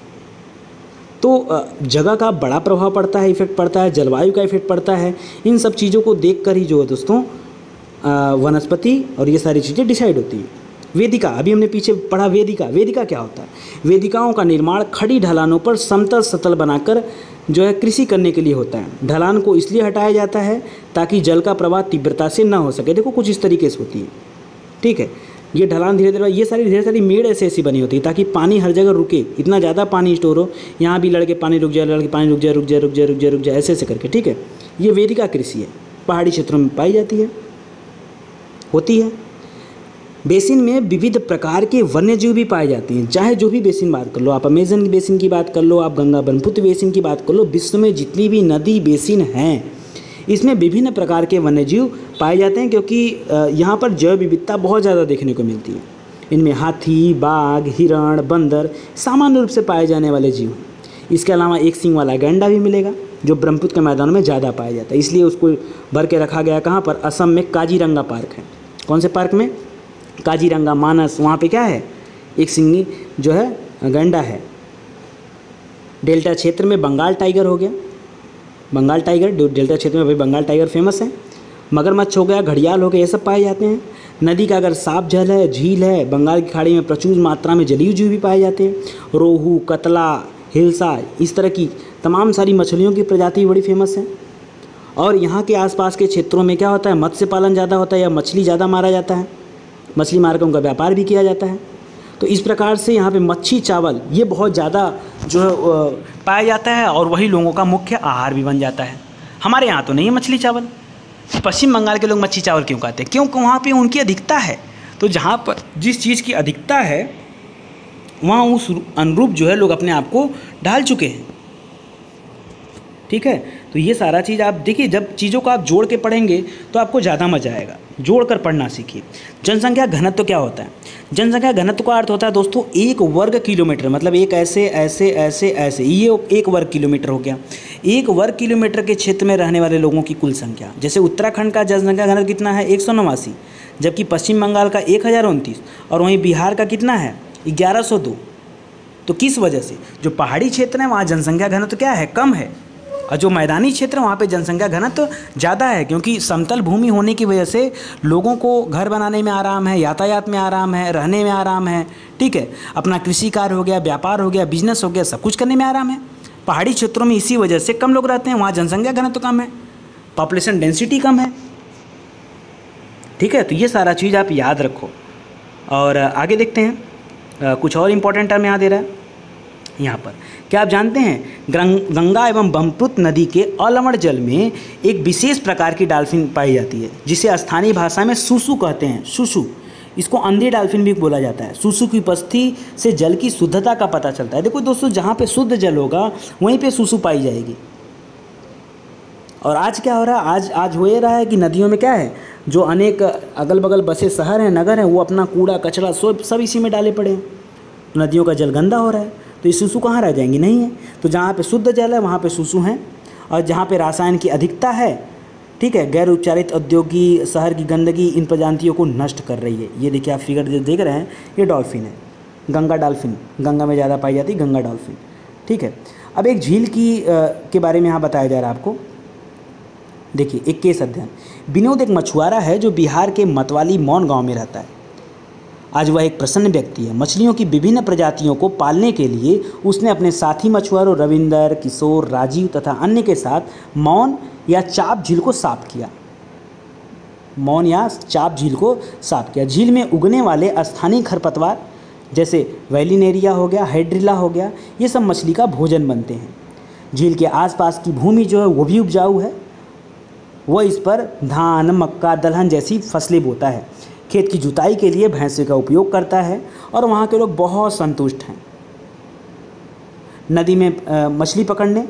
तो जगह का बड़ा प्रभाव पड़ता है, इफेक्ट पड़ता है, जलवायु का इफेक्ट पड़ता है। इन सब चीज़ों को देख कर ही जो है दोस्तों वनस्पति और ये सारी चीज़ें डिसाइड होती हैं। वेदिका, अभी हमने पीछे पढ़ा वेदिका। वेदिका क्या होता है? वेदिकाओं का निर्माण खड़ी ढलानों पर समतल सतल बनाकर जो है कृषि करने के लिए होता है। ढलान को इसलिए हटाया जाता है ताकि जल का प्रवाह तीव्रता से ना हो सके। देखो कुछ इस तरीके से होती है। ठीक है, ये ढलान धीरे धीरे, ये सारी ढेर सारी मेड़ ऐसे ऐसी बनी होती है ताकि पानी हर जगह रुके, इतना ज़्यादा पानी स्टोर हो। यहाँ भी लड़के पानी रुक जाए, लड़के पानी रुक जाए, रुक जाए, रुक जाए, रुक जाए, रुक जाए, ऐसे ऐसे करके। ठीक है, ये वेदिका कृषि है, पहाड़ी क्षेत्रों में पाई जाती है, होती है। बेसिन में विविध प्रकार के वन्यजीव भी पाए जाते हैं। चाहे जो भी बेसिन बात कर लो, आप अमेजन बेसिन की बात कर लो, आप गंगा ब्रह्मपुत्र बेसिन की बात कर लो, विश्व में जितनी भी नदी बेसिन हैं इसमें विभिन्न प्रकार के वन्यजीव पाए जाते हैं क्योंकि यहाँ पर जैव विविधता बहुत ज़्यादा देखने को मिलती है। इनमें हाथी, बाघ, हिरण, बंदर सामान्य रूप से पाए जाने वाले जीव। इसके अलावा एक सींग वाला गैंडा भी मिलेगा जो ब्रह्मपुत्र के मैदानों में ज़्यादा पाया जाता है, इसलिए उसको भर के रखा गया। कहाँ पर? असम में काजीरंगा पार्क है। कौन से पार्क में? काजीरंगा, मानस। वहाँ पे क्या है? एक सिंगी जो है गैंडा है। डेल्टा क्षेत्र में बंगाल टाइगर हो गया, बंगाल टाइगर डेल्टा क्षेत्र में भाई बंगाल टाइगर फेमस है। मगरमच्छ हो गया, घड़ियाल हो गया, ये सब पाए जाते हैं। नदी का अगर साफ जल है, झील है, बंगाल की खाड़ी में प्रचुर मात्रा में जलीय जीव भी पाए जाते हैं। रोहू, कतला, हिल्सा, इस तरह की तमाम सारी मछलियों की प्रजाति बड़ी फेमस है। और यहाँ के आसपास के क्षेत्रों में क्या होता है? मत्स्य पालन ज़्यादा होता है या मछली ज़्यादा मारा जाता है, मछली मार कर उनका व्यापार भी किया जाता है। तो इस प्रकार से यहाँ पे मच्छी, चावल ये बहुत ज़्यादा जो है पाया जाता है और वही लोगों का मुख्य आहार भी बन जाता है। हमारे यहाँ तो नहीं है मछली चावल। पश्चिम बंगाल के लोग मच्छी चावल क्यों खाते हैं? क्योंकि वहाँ पे उनकी अधिकता है। तो जहाँ पर जिस चीज़ की अधिकता है वहाँ उस अनुरूप जो है लोग अपने आप को ढाल चुके हैं। ठीक है, तो ये सारा चीज़ आप देखिए, जब चीज़ों को आप जोड़ के पढ़ेंगे तो आपको ज़्यादा मज़ा आएगा। जोड़ कर पढ़ना सीखिए। जनसंख्या घनत्व क्या होता है? जनसंख्या घनत्व का अर्थ होता है दोस्तों एक वर्ग किलोमीटर, मतलब एक ऐसे ऐसे ऐसे ऐसे, ये एक वर्ग किलोमीटर हो गया। एक वर्ग किलोमीटर के क्षेत्र में रहने वाले लोगों की कुल संख्या। जैसे उत्तराखंड का जनसंख्या घनत्व कितना है? एक सौ नवासी, जबकि पश्चिम बंगाल का एक हज़ार उनतीस और वहीं बिहार का कितना है? ग्यारह सौ दो। तो किस वजह से? जो पहाड़ी क्षेत्र है वहाँ जनसंख्या घनत्व क्या है? कम है। और जो मैदानी क्षेत्र वहाँ पे जनसंख्या घनत्व तो ज़्यादा है, क्योंकि समतल भूमि होने की वजह से लोगों को घर बनाने में आराम है, यातायात में आराम है, रहने में आराम है, ठीक है, अपना कृषि कार्य हो गया, व्यापार हो गया, बिजनेस हो गया, सब कुछ करने में आराम है। पहाड़ी क्षेत्रों में इसी वजह से कम लोग रहते हैं, वहाँ जनसंख्या घनत्व तो कम है, पॉपुलेशन डेंसिटी कम है, ठीक है। तो ये सारा चीज़ आप याद रखो। और आगे देखते हैं, कुछ और इम्पोर्टेंट टर्म यहाँ दे रहा है यहाँ पर। क्या आप जानते हैं गंगा एवं ब्रह्मपुत्र नदी के अलवण जल में एक विशेष प्रकार की डॉल्फिन पाई जाती है, जिसे स्थानीय भाषा में सुसु कहते हैं। सुसु, इसको अंधे डॉल्फिन भी बोला जाता है। सुसु की उपस्थिति से जल की शुद्धता का पता चलता है। देखो दोस्तों, जहाँ पे शुद्ध जल होगा वहीं पे सुसु पाई जाएगी। और आज क्या हो रहा है, आज आज हो रहा है कि नदियों में क्या है, जो अनेक अगल बगल बसे शहर हैं, नगर हैं, वो अपना कूड़ा कचरा सब सब इसी में डाले पड़े हैं। नदियों का जल गंदा हो रहा है, तो ये सुसु कहाँ रह जाएंगी, नहीं है। तो जहाँ पे शुद्ध जल है वहाँ पे सुसु हैं, और जहाँ पे रसायन की अधिकता है, ठीक है, गैर उपचारित औद्योगिक शहर की गंदगी इन प्रजातियों को नष्ट कर रही है। ये देखिए आप फिगर जो देख रहे हैं, ये डॉल्फिन है, गंगा डॉल्फिन, गंगा में ज़्यादा पाई जाती है गंगा डॉल्फिन, ठीक है। अब एक झील की आ, के बारे में यहाँ बताया जा रहा है आपको। देखिए एक केस अध्ययन। विनोद एक मछुआरा है जो बिहार के मतवाली मौन गांव में रहता है। आज वह एक प्रसन्न व्यक्ति है। मछलियों की विभिन्न प्रजातियों को पालने के लिए उसने अपने साथी मछुआरों रविंदर, किशोर, राजीव तथा अन्य के साथ मौन या चाप झील को साफ किया। मौन या चाप झील को साफ किया। झील में उगने वाले स्थानीय खरपतवार जैसे वैलिनेरिया हो गया, हाइड्रिला हो गया, ये सब मछली का भोजन बनते हैं। झील के आसपास की भूमि जो है वो भी उपजाऊ है। वह इस पर धान, मक्का, दलहन जैसी फसलें बोता है। खेत की जुताई के लिए भैंसे का उपयोग करता है और वहाँ के लोग बहुत संतुष्ट हैं। नदी में मछली पकड़ने,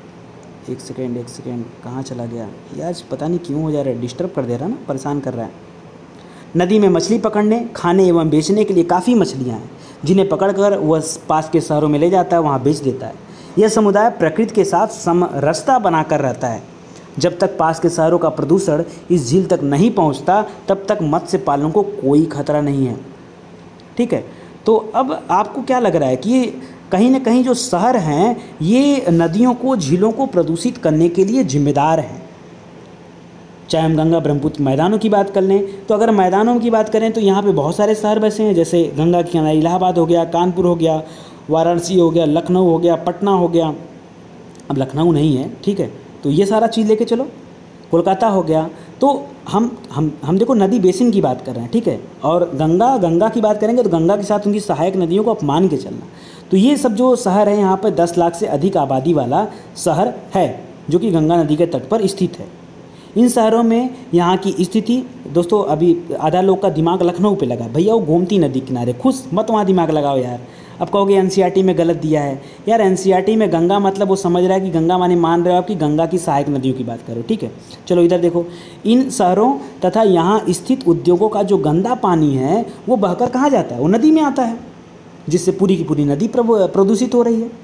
एक सेकेंड एक सेकेंड कहाँ चला गया यार, पता नहीं क्यों हो जा रहा है, डिस्टर्ब कर दे रहा है ना, परेशान कर रहा है। नदी में मछली पकड़ने, खाने एवं बेचने के लिए काफ़ी मछलियाँ हैं, जिन्हें पकड़कर वह पास के शहरों में ले जाता है, वहाँ बेच देता है। यह समुदाय प्रकृति के साथ समरसता बनाकर रहता है। जब तक पास के शहरों का प्रदूषण इस झील तक नहीं पहुंचता, तब तक मत्स्य पालन को कोई खतरा नहीं है, ठीक है। तो अब आपको क्या लग रहा है कि ये कहीं ना कहीं जो शहर हैं ये नदियों को, झीलों को प्रदूषित करने के लिए जिम्मेदार हैं। चाहे हम गंगा ब्रह्मपुत्र मैदानों की बात कर लें, तो अगर मैदानों की बात करें तो यहाँ पे बहुत सारे शहर बसे हैं, जैसे गंगा के किनारे इलाहाबाद हो गया, कानपुर हो गया, वाराणसी हो गया, लखनऊ हो गया, पटना हो गया। अब लखनऊ नहीं है, ठीक है, तो ये सारा चीज़ लेके चलो, कोलकाता हो गया। तो हम हम हम देखो नदी बेसिन की बात कर रहे हैं, ठीक है, और गंगा गंगा की बात करेंगे तो गंगा के साथ उनकी सहायक नदियों को अपमान के चलना। तो ये सब जो शहर है, यहाँ पर दस लाख से अधिक आबादी वाला शहर है जो कि गंगा नदी के तट पर स्थित है। इन शहरों में यहाँ की स्थिति, दोस्तों अभी आधा लोग का दिमाग लखनऊ पे लगा, भैया वो गोमती नदी किनारे, खुश मत वहाँ दिमाग लगाओ यार। अब कहोगे एनसीईआरटी में गलत दिया है यार, एनसीईआरटी में गंगा मतलब वो समझ रहा है कि गंगा माने मान रहे हो आप कि गंगा की सहायक नदियों की बात करो, ठीक है। चलो इधर देखो, इन शहरों तथा यहाँ स्थित उद्योगों का जो गंदा पानी है वो बहकर कहाँ जाता है, वो नदी में आता है, जिससे पूरी की पूरी नदी प्रदूषित हो रही है।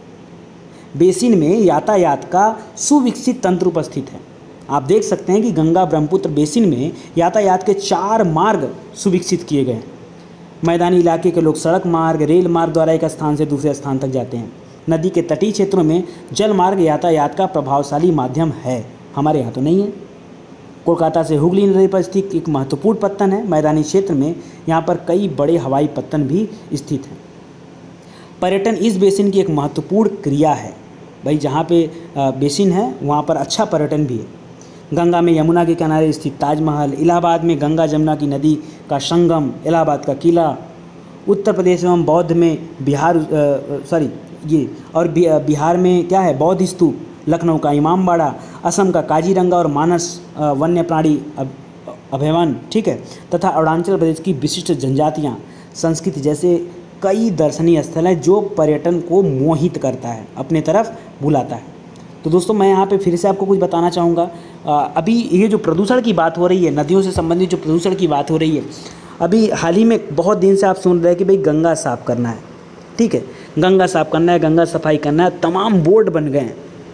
बेसिन में यातायात का सुविकसित तंत्र उपस्थित है। आप देख सकते हैं कि गंगा ब्रह्मपुत्र बेसिन में यातायात के चार मार्ग सुविकसित किए गए हैं। मैदानी इलाके के लोग सड़क मार्ग, रेल मार्ग द्वारा एक स्थान से दूसरे स्थान तक जाते हैं। नदी के तटीय क्षेत्रों में जल मार्ग यातायात का प्रभावशाली माध्यम है, हमारे यहाँ तो नहीं है। कोलकाता से हुगली नदी पर स्थित एक महत्वपूर्ण पत्तन है। मैदानी क्षेत्र में यहाँ पर कई बड़े हवाई पत्तन भी स्थित हैं। पर्यटन इस बेसिन की एक महत्वपूर्ण क्रिया है। भाई जहाँ पे बेसिन है वहाँ पर अच्छा पर्यटन भी है। गंगा में यमुना के किनारे स्थित ताजमहल, इलाहाबाद में गंगा जमुना की नदी का संगम, इलाहाबाद का किला, उत्तर प्रदेश एवं बौद्ध में बिहार सॉरी ये और बिहार में क्या है बौद्ध स्तूप, लखनऊ का इमामबाड़ा, असम का काजीरंगा और मानस वन्य प्राणी अभयारण्य, ठीक है, तथा अरुणाचल प्रदेश की विशिष्ट जनजातियाँ, संस्कृति जैसे कई दर्शनीय स्थल हैं जो पर्यटन को मोहित करता है, अपने तरफ बुलाता है। तो दोस्तों मैं यहाँ पे फिर से आपको कुछ बताना चाहूँगा। अभी ये जो प्रदूषण की बात हो रही है, नदियों से संबंधित जो प्रदूषण की बात हो रही है, अभी हाल ही में बहुत दिन से आप सुन रहे हैं कि भाई गंगा साफ़ करना है, ठीक है, गंगा साफ़ करना है, गंगा सफाई करना है, तमाम बोर्ड बन गए हैं,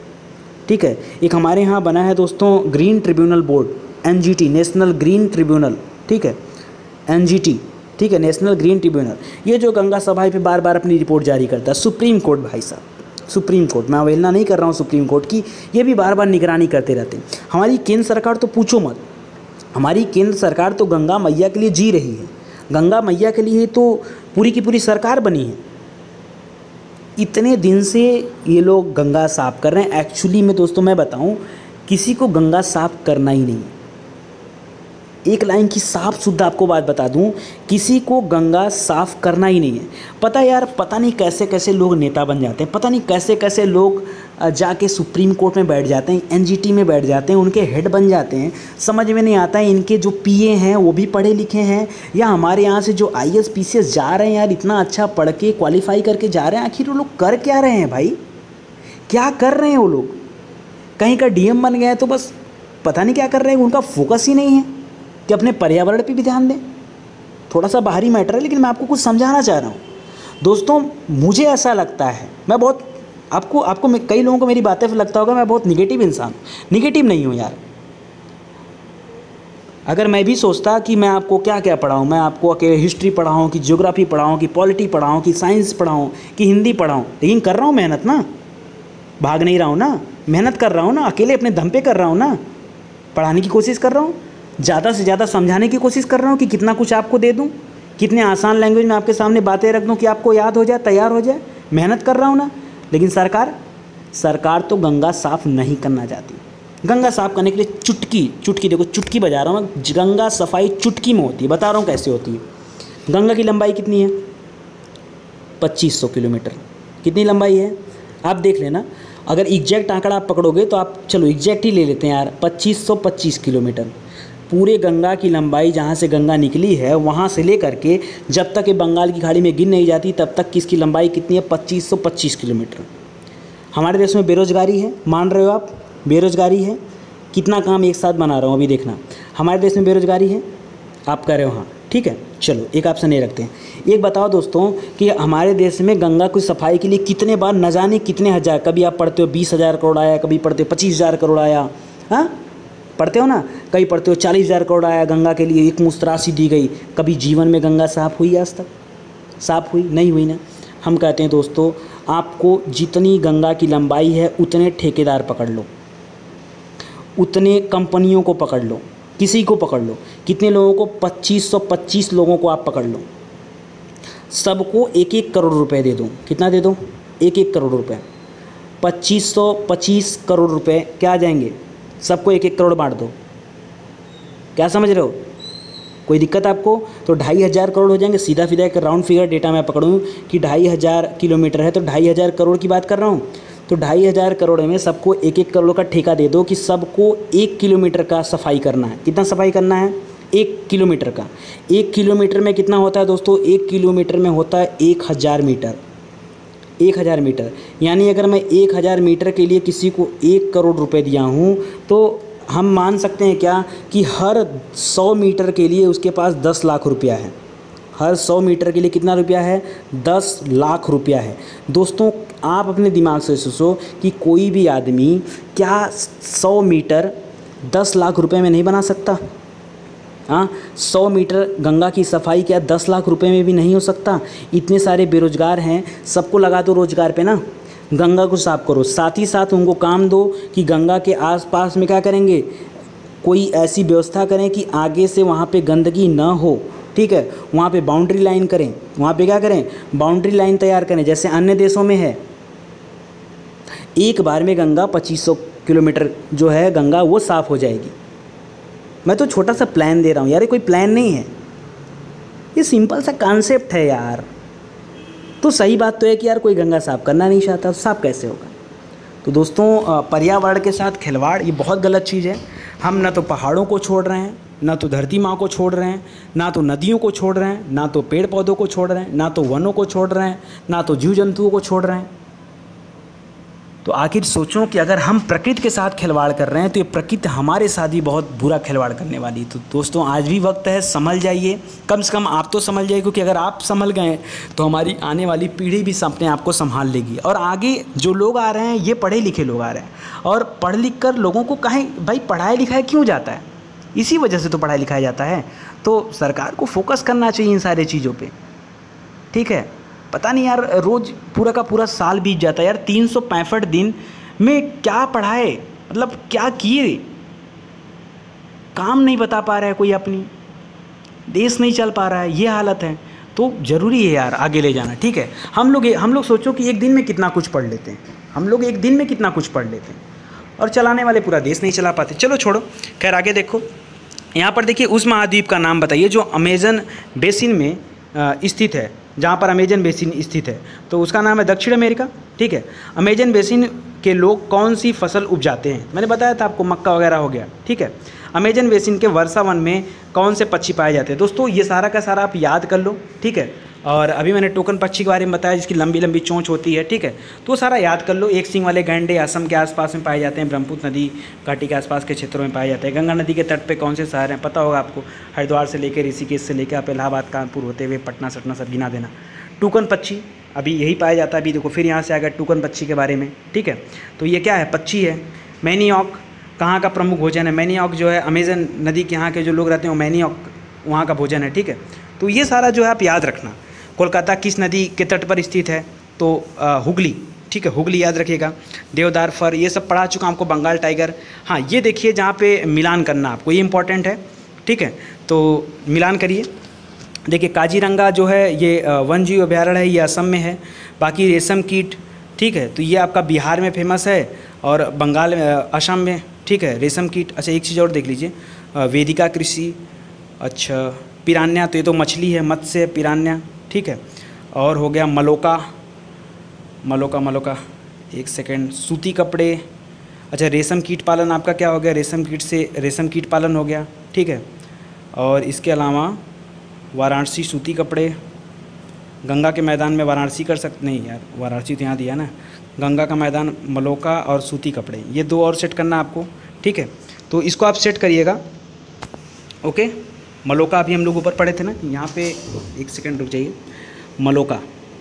ठीक है। एक हमारे यहाँ बना है दोस्तों green tribunal board, N G T, national green tribunal, ठीक है, एन जी टी, ठीक है, नेशनल ग्रीन ट्रिब्यूनल। ये जो गंगा सफाई पे बार बार अपनी रिपोर्ट जारी करता है, सुप्रीम कोर्ट भाई साहब, सुप्रीम कोर्ट, मैं अवहेलना नहीं कर रहा हूँ सुप्रीम कोर्ट की, ये भी बार बार निगरानी करते रहते हैं। हमारी केंद्र सरकार तो पूछो मत, हमारी केंद्र सरकार तो गंगा मैया के लिए जी रही है, गंगा मैया के लिए तो पूरी की पूरी सरकार बनी है। इतने दिन से ये लोग गंगा साफ़ कर रहे हैं। एक्चुअली में दोस्तों मैं बताऊं, किसी को गंगा साफ़ करना ही नहीं है। एक लाइन की साफ शुद्ध आपको बात बता दूं, किसी को गंगा साफ़ करना ही नहीं है। पता यार, पता नहीं कैसे कैसे लोग नेता बन जाते हैं, पता नहीं कैसे कैसे लोग जाके सुप्रीम कोर्ट में बैठ जाते हैं, एनजीटी में बैठ जाते हैं, उनके हेड बन जाते हैं। समझ में नहीं आता है इनके जो पीए हैं वो भी पढ़े लिखे हैं, या हमारे यहाँ से जो आईएएस पीसीएस जा रहे हैं यार, इतना अच्छा पढ़ के क्वालिफाई करके जा रहे हैं, आखिर वो लोग कर क्या रहे हैं भाई, क्या कर रहे हैं वो लोग? कहीं का डीएम बन गए तो बस पता नहीं क्या कर रहे हैं, उनका फोकस ही नहीं है कि अपने पर्यावरण पे भी ध्यान दें। थोड़ा सा बाहरी मैटर है, लेकिन मैं आपको कुछ समझाना चाह रहा हूँ दोस्तों। मुझे ऐसा लगता है, मैं बहुत आपको आपको कई लोगों को मेरी बातें से लगता होगा मैं बहुत निगेटिव इंसान हूँ। निगेटिव नहीं हूँ यार। अगर मैं भी सोचता कि मैं आपको क्या क्या पढ़ाऊँ, मैं आपको अकेले हिस्ट्री पढ़ाऊँ कि ज्योग्राफी पढ़ाऊँ कि पॉलिटी पढ़ाऊँ कि साइंस पढ़ाऊँ कि हिंदी पढ़ाऊँ, लेकिन कर रहा हूँ मेहनत ना, भाग नहीं रहा हूँ ना, मेहनत कर रहा हूँ ना, अकेले अपने दम पे कर रहा हूँ ना, पढ़ाने की कोशिश कर रहा हूँ, ज़्यादा से ज़्यादा समझाने की कोशिश कर रहा हूँ कि कितना कुछ आपको दे दूँ, कितने आसान लैंग्वेज में आपके सामने बातें रख दूँ कि आपको याद हो जाए, तैयार हो जाए। मेहनत कर रहा हूँ ना। लेकिन सरकार सरकार तो गंगा साफ़ नहीं करना चाहती। गंगा साफ़ करने के लिए चुटकी चुटकी देखो, चुटकी बजा रहा हूँ मैं, गंगा सफाई चुटकी में होती है। बता रहा हूँ कैसे होती है। गंगा की लंबाई कितनी है? पच्चीस सौ किलोमीटर। कितनी लंबाई है आप देख लेना। अगर एग्जैक्ट आंकड़ा आप पकड़ोगे तो आप चलो एग्जैक्ट ही ले लेते हैं यार, पच्चीस सौ पच्चीस किलोमीटर। पूरे गंगा की लंबाई जहाँ से गंगा निकली है वहाँ से लेकर के जब तक ये बंगाल की खाड़ी में गिर नहीं जाती तब तक किसकी लंबाई कितनी है? पच्चीस सौ पच्चीस किलोमीटर। हमारे देश में बेरोजगारी है, मान रहे हो आप? बेरोजगारी है। कितना काम एक साथ बना रहा हूँ अभी देखना। हमारे देश में बेरोजगारी है, आप कह रहे हो हाँ, ठीक है, चलो एक ऑप्शन नहीं रखते हैं। एक बताओ दोस्तों कि हमारे देश में गंगा की सफाई के लिए कितने बार न जाने कितने हज़ार, कभी आप पढ़ते हो बीस हज़ार करोड़ आया, कभी पढ़ते हो पच्चीस हज़ार करोड़ आया, हाँ पढ़ते हो ना, कहीं पढ़ते हो चालीस हज़ार करोड़ आया, गंगा के लिए एक मुश्त राशि दी गई। कभी जीवन में गंगा साफ़ हुई? आज तक साफ़ हुई नहीं हुई ना। हम कहते हैं दोस्तों, आपको जितनी गंगा की लंबाई है उतने ठेकेदार पकड़ लो, उतने कंपनियों को पकड़ लो, किसी को पकड़ लो। कितने लोगों को? पच्चीस सौ पच्चीस लोगों को आप पकड़ लो, सबको एक एक करोड़ रुपए दे दो। कितना दे दो? एक एक करोड़ रुपए। पच्चीस सौ पच्चीस करोड़ रुपए क्या आ जाएंगे? सबको एक एक करोड़ बांट दो। क्या समझ रहे हो? कोई दिक्कत आपको? तो ढाई हज़ार करोड़ हो जाएंगे। सीधा सीधा एक राउंड फिगर डेटा मैं पकड़ूँ कि ढाई हज़ार किलोमीटर है तो ढाई हज़ार करोड़ की बात कर रहा हूँ। तो ढाई हज़ार करोड़ में सबको एक एक करोड़ का ठेका दे दो कि सबको एक किलोमीटर का सफाई करना है। कितना सफाई करना है? एक किलोमीटर का। एक किलोमीटर में कितना होता है दोस्तों? एक किलोमीटर में होता है एक हज़ार मीटर। एक हज़ार मीटर यानी अगर मैं एक हज़ार मीटर के लिए किसी को एक करोड़ रुपए दिया हूँ तो हम मान सकते हैं क्या कि हर सौ मीटर के लिए उसके पास दस लाख रुपया है। हर सौ मीटर के लिए कितना रुपया है? दस लाख रुपया है। दोस्तों आप अपने दिमाग से सोचो कि कोई भी आदमी क्या सौ मीटर दस लाख रुपए में नहीं बना सकता? हाँ, सौ मीटर गंगा की सफाई क्या दस लाख रुपए में भी नहीं हो सकता? इतने सारे बेरोजगार हैं, सबको लगा दो रोजगार पे ना, गंगा को साफ करो। साथ ही साथ उनको काम दो कि गंगा के आसपास में क्या करेंगे, कोई ऐसी व्यवस्था करें कि आगे से वहाँ पे गंदगी ना हो। ठीक है, वहाँ पे बाउंड्री लाइन करें, वहाँ पे क्या करें, बाउंड्री लाइन तैयार करें जैसे अन्य देशों में है। एक बार में गंगा पच्चीस सौ किलोमीटर जो है गंगा वो साफ़ हो जाएगी। मैं तो छोटा सा प्लान दे रहा हूँ यार, ये कोई प्लान नहीं है, ये सिंपल सा कॉन्सेप्ट है यार। तो सही बात तो है कि यार कोई गंगा साफ़ करना नहीं चाहता, साफ़ कैसे होगा? तो दोस्तों पर्यावरण के साथ खिलवाड़ ये बहुत गलत चीज़ है। हम ना तो पहाड़ों को छोड़ रहे हैं, ना तो धरती माँ को छोड़ रहे हैं, ना तो नदियों को छोड़ रहे हैं, ना तो पेड़ पौधों को छोड़ रहे हैं, ना तो वनों को छोड़ रहे हैं, ना तो जीव जंतुओं को छोड़ रहे हैं। तो आखिर सोचो कि अगर हम प्रकृति के साथ खिलवाड़ कर रहे हैं तो ये प्रकृति हमारे साथ भी बहुत बुरा खिलवाड़ करने वाली है। तो दोस्तों आज भी वक्त है, संभल जाइए, कम से कम आप तो संभल जाइए, क्योंकि अगर आप संभल गए तो हमारी आने वाली पीढ़ी भी अपने आप को संभाल लेगी। और आगे जो लोग आ रहे हैं ये पढ़े लिखे लोग आ रहे हैं, और पढ़ लिख कर लोगों को कहें भाई पढ़ाया लिखाया क्यों जाता है? इसी वजह से तो पढ़ाया लिखाया जाता है। तो सरकार को फोकस करना चाहिए इन सारी चीज़ों पर, ठीक है। पता नहीं यार, रोज़ पूरा का पूरा साल बीत जाता है यार, तीन सौ पैंसठ दिन में क्या पढ़ाए, मतलब क्या किए, काम नहीं बता पा रहा है कोई अपनी, देश नहीं चल पा रहा है, ये हालत है। तो ज़रूरी है यार आगे ले जाना, ठीक है। हम लोग हम लोग सोचो कि एक दिन में कितना कुछ पढ़ लेते हैं, हम लोग एक दिन में कितना कुछ पढ़ लेते हैं, और चलाने वाले पूरा देश नहीं चला पाते। चलो छोड़ो, खैर आगे देखो। यहाँ पर देखिए, उस महाद्वीप का नाम बताइए जो अमेजन बेसिन में स्थित है, जहाँ पर अमेजन बेसिन स्थित है, तो उसका नाम है दक्षिण अमेरिका, ठीक है। अमेजन बेसिन के लोग कौन सी फसल उपजाते हैं, मैंने बताया था आपको, मक्का वगैरह हो गया, ठीक है। अमेजन बेसिन के वर्षा वन में कौन से पक्षी पाए जाते हैं। दोस्तों ये सारा का सारा आप याद कर लो, ठीक है। और अभी मैंने टोकन पक्षी के बारे में बताया जिसकी लंबी लंबी चोंच होती है, ठीक है। तो वो सारा याद कर लो। एक सींग वाले गैंडे असम के आसपास में पाए जाते हैं, ब्रह्मपुत्र नदी घाटी के आसपास के क्षेत्रों में पाए जाते हैं। गंगा नदी के तट पे कौन से शहर हैं, पता होगा आपको, हरिद्वार से लेकर ऋषिकेश से लेकर आप इलाहाबाद कानपुर होते हुए पटना सटना सब गिना देना। टूकन पक्षी अभी यही पाया जाता है। अभी देखो फिर यहाँ से आ गया टूकन पक्षी के बारे में, ठीक है। तो ये क्या है, पक्षी है। मैनीऑक कहाँ का प्रमुख भोजन है, मैनीऑक जो है अमेजन नदी के यहाँ के जो लोग रहते हैं वो मैनीऑक वहाँ का भोजन है, ठीक है। तो ये सारा जो है आप याद रखना। कोलकाता किस नदी के तट पर स्थित है, तो आ, हुगली, ठीक है, हुगली याद रखिएगा। देवदार फर ये सब पढ़ा चुका आपको। बंगाल टाइगर, हाँ ये देखिए जहाँ पे मिलान करना आपको, ये इंपॉर्टेंट है, ठीक है। तो मिलान करिए। देखिए काजीरंगा जो है ये वन जीव अभयारण्य है, ये असम में है। बाकी रेशम कीट, ठीक है, तो ये आपका बिहार में फेमस है और बंगाल असम में, ठीक है, रेशम कीट। अच्छा एक चीज़ और देख लीजिए, वेदिका कृषि, अच्छा पिरान्या, तो ये तो मछली है, मत्स्य पिरान्या, ठीक है। और हो गया मलोका, मलोका मलोका एक सेकेंड, सूती कपड़े। अच्छा रेशम कीट पालन आपका क्या हो गया, रेशम कीट से रेशम कीट पालन हो गया, ठीक है। और इसके अलावा वाराणसी सूती कपड़े, गंगा के मैदान में वाराणसी कर सकते, नहीं यार वाराणसी तो यहाँ दिया ना, गंगा का मैदान, मलोका और सूती कपड़े, ये दो और सेट करना आपको, ठीक है। तो इसको आप सेट करिएगा, ओके। मलोका अभी हम लोग ऊपर पढ़े थे ना, यहाँ पे एक सेकंड रुक जाइए, मलोका,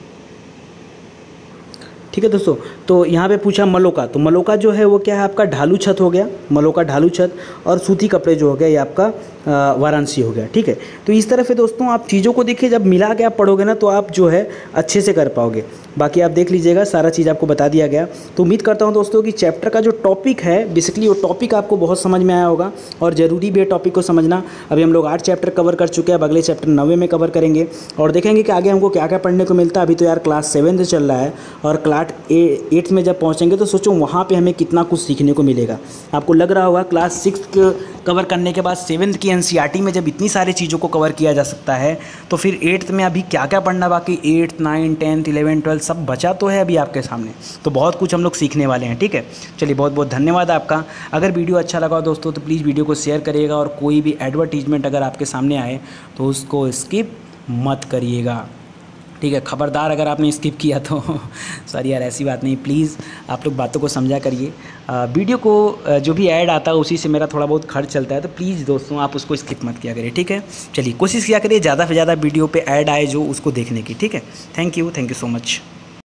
ठीक है दोस्तों। तो यहाँ पे पूछा मलोका, तो मलोका जो है वो क्या है आपका ढालू छत हो गया, मलोका ढालू छत, और सूती कपड़े जो हो गया ये आपका वाराणसी हो गया, ठीक है। तो इस तरह से दोस्तों आप चीज़ों को देखिए, जब मिला के आप पढ़ोगे ना तो आप जो है अच्छे से कर पाओगे। बाकी आप देख लीजिएगा, सारा चीज़ आपको बता दिया गया। तो उम्मीद करता हूँ दोस्तों कि चैप्टर का जो टॉपिक है, बेसिकली वो टॉपिक आपको बहुत समझ में आया होगा, और ज़रूरी भी है टॉपिक को समझना। अभी हम लोग आठ चैप्टर कवर कर चुके हैं, अब अगले चैप्टर नवे में कवर करेंगे और देखेंगे कि आगे हमको क्या क्या पढ़ने को मिलता है। अभी तो यार क्लास सेवन चल रहा है, और क्लास एट्थ में जब पहुँचेंगे तो सोचो वहाँ पर हमें कितना कुछ सीखने को मिलेगा। आपको लग रहा होगा क्लास सिक्स कवर करने के बाद सेवन्थ की एनसीईआरटी में जब इतनी सारी चीज़ों को कवर किया जा सकता है, तो फिर एट्थ में अभी क्या क्या पढ़ना बाकी, eighth nine tenth eleven twelfth सब बचा तो है अभी आपके सामने, तो बहुत कुछ हम लोग सीखने वाले हैं, ठीक है। चलिए बहुत बहुत धन्यवाद आपका। अगर वीडियो अच्छा लगा दोस्तों तो प्लीज़ वीडियो को शेयर करिएगा, और कोई भी एडवर्टीजमेंट अगर आपके सामने आए तो उसको स्किप मत करिएगा, ठीक है। खबरदार अगर आपने स्किप किया तो सॉरी यार, ऐसी बात नहीं, प्लीज़ आप लोग बातों को समझा करिए। वीडियो को जो भी ऐड आता है उसी से मेरा थोड़ा बहुत खर्च चलता है, तो प्लीज़ दोस्तों आप उसको स्किप मत किया करिए, ठीक है। चलिए कोशिश किया करिए ज़्यादा से ज़्यादा वीडियो पे ऐड आए जो उसको देखने की, ठीक है। Thank you, thank you so much.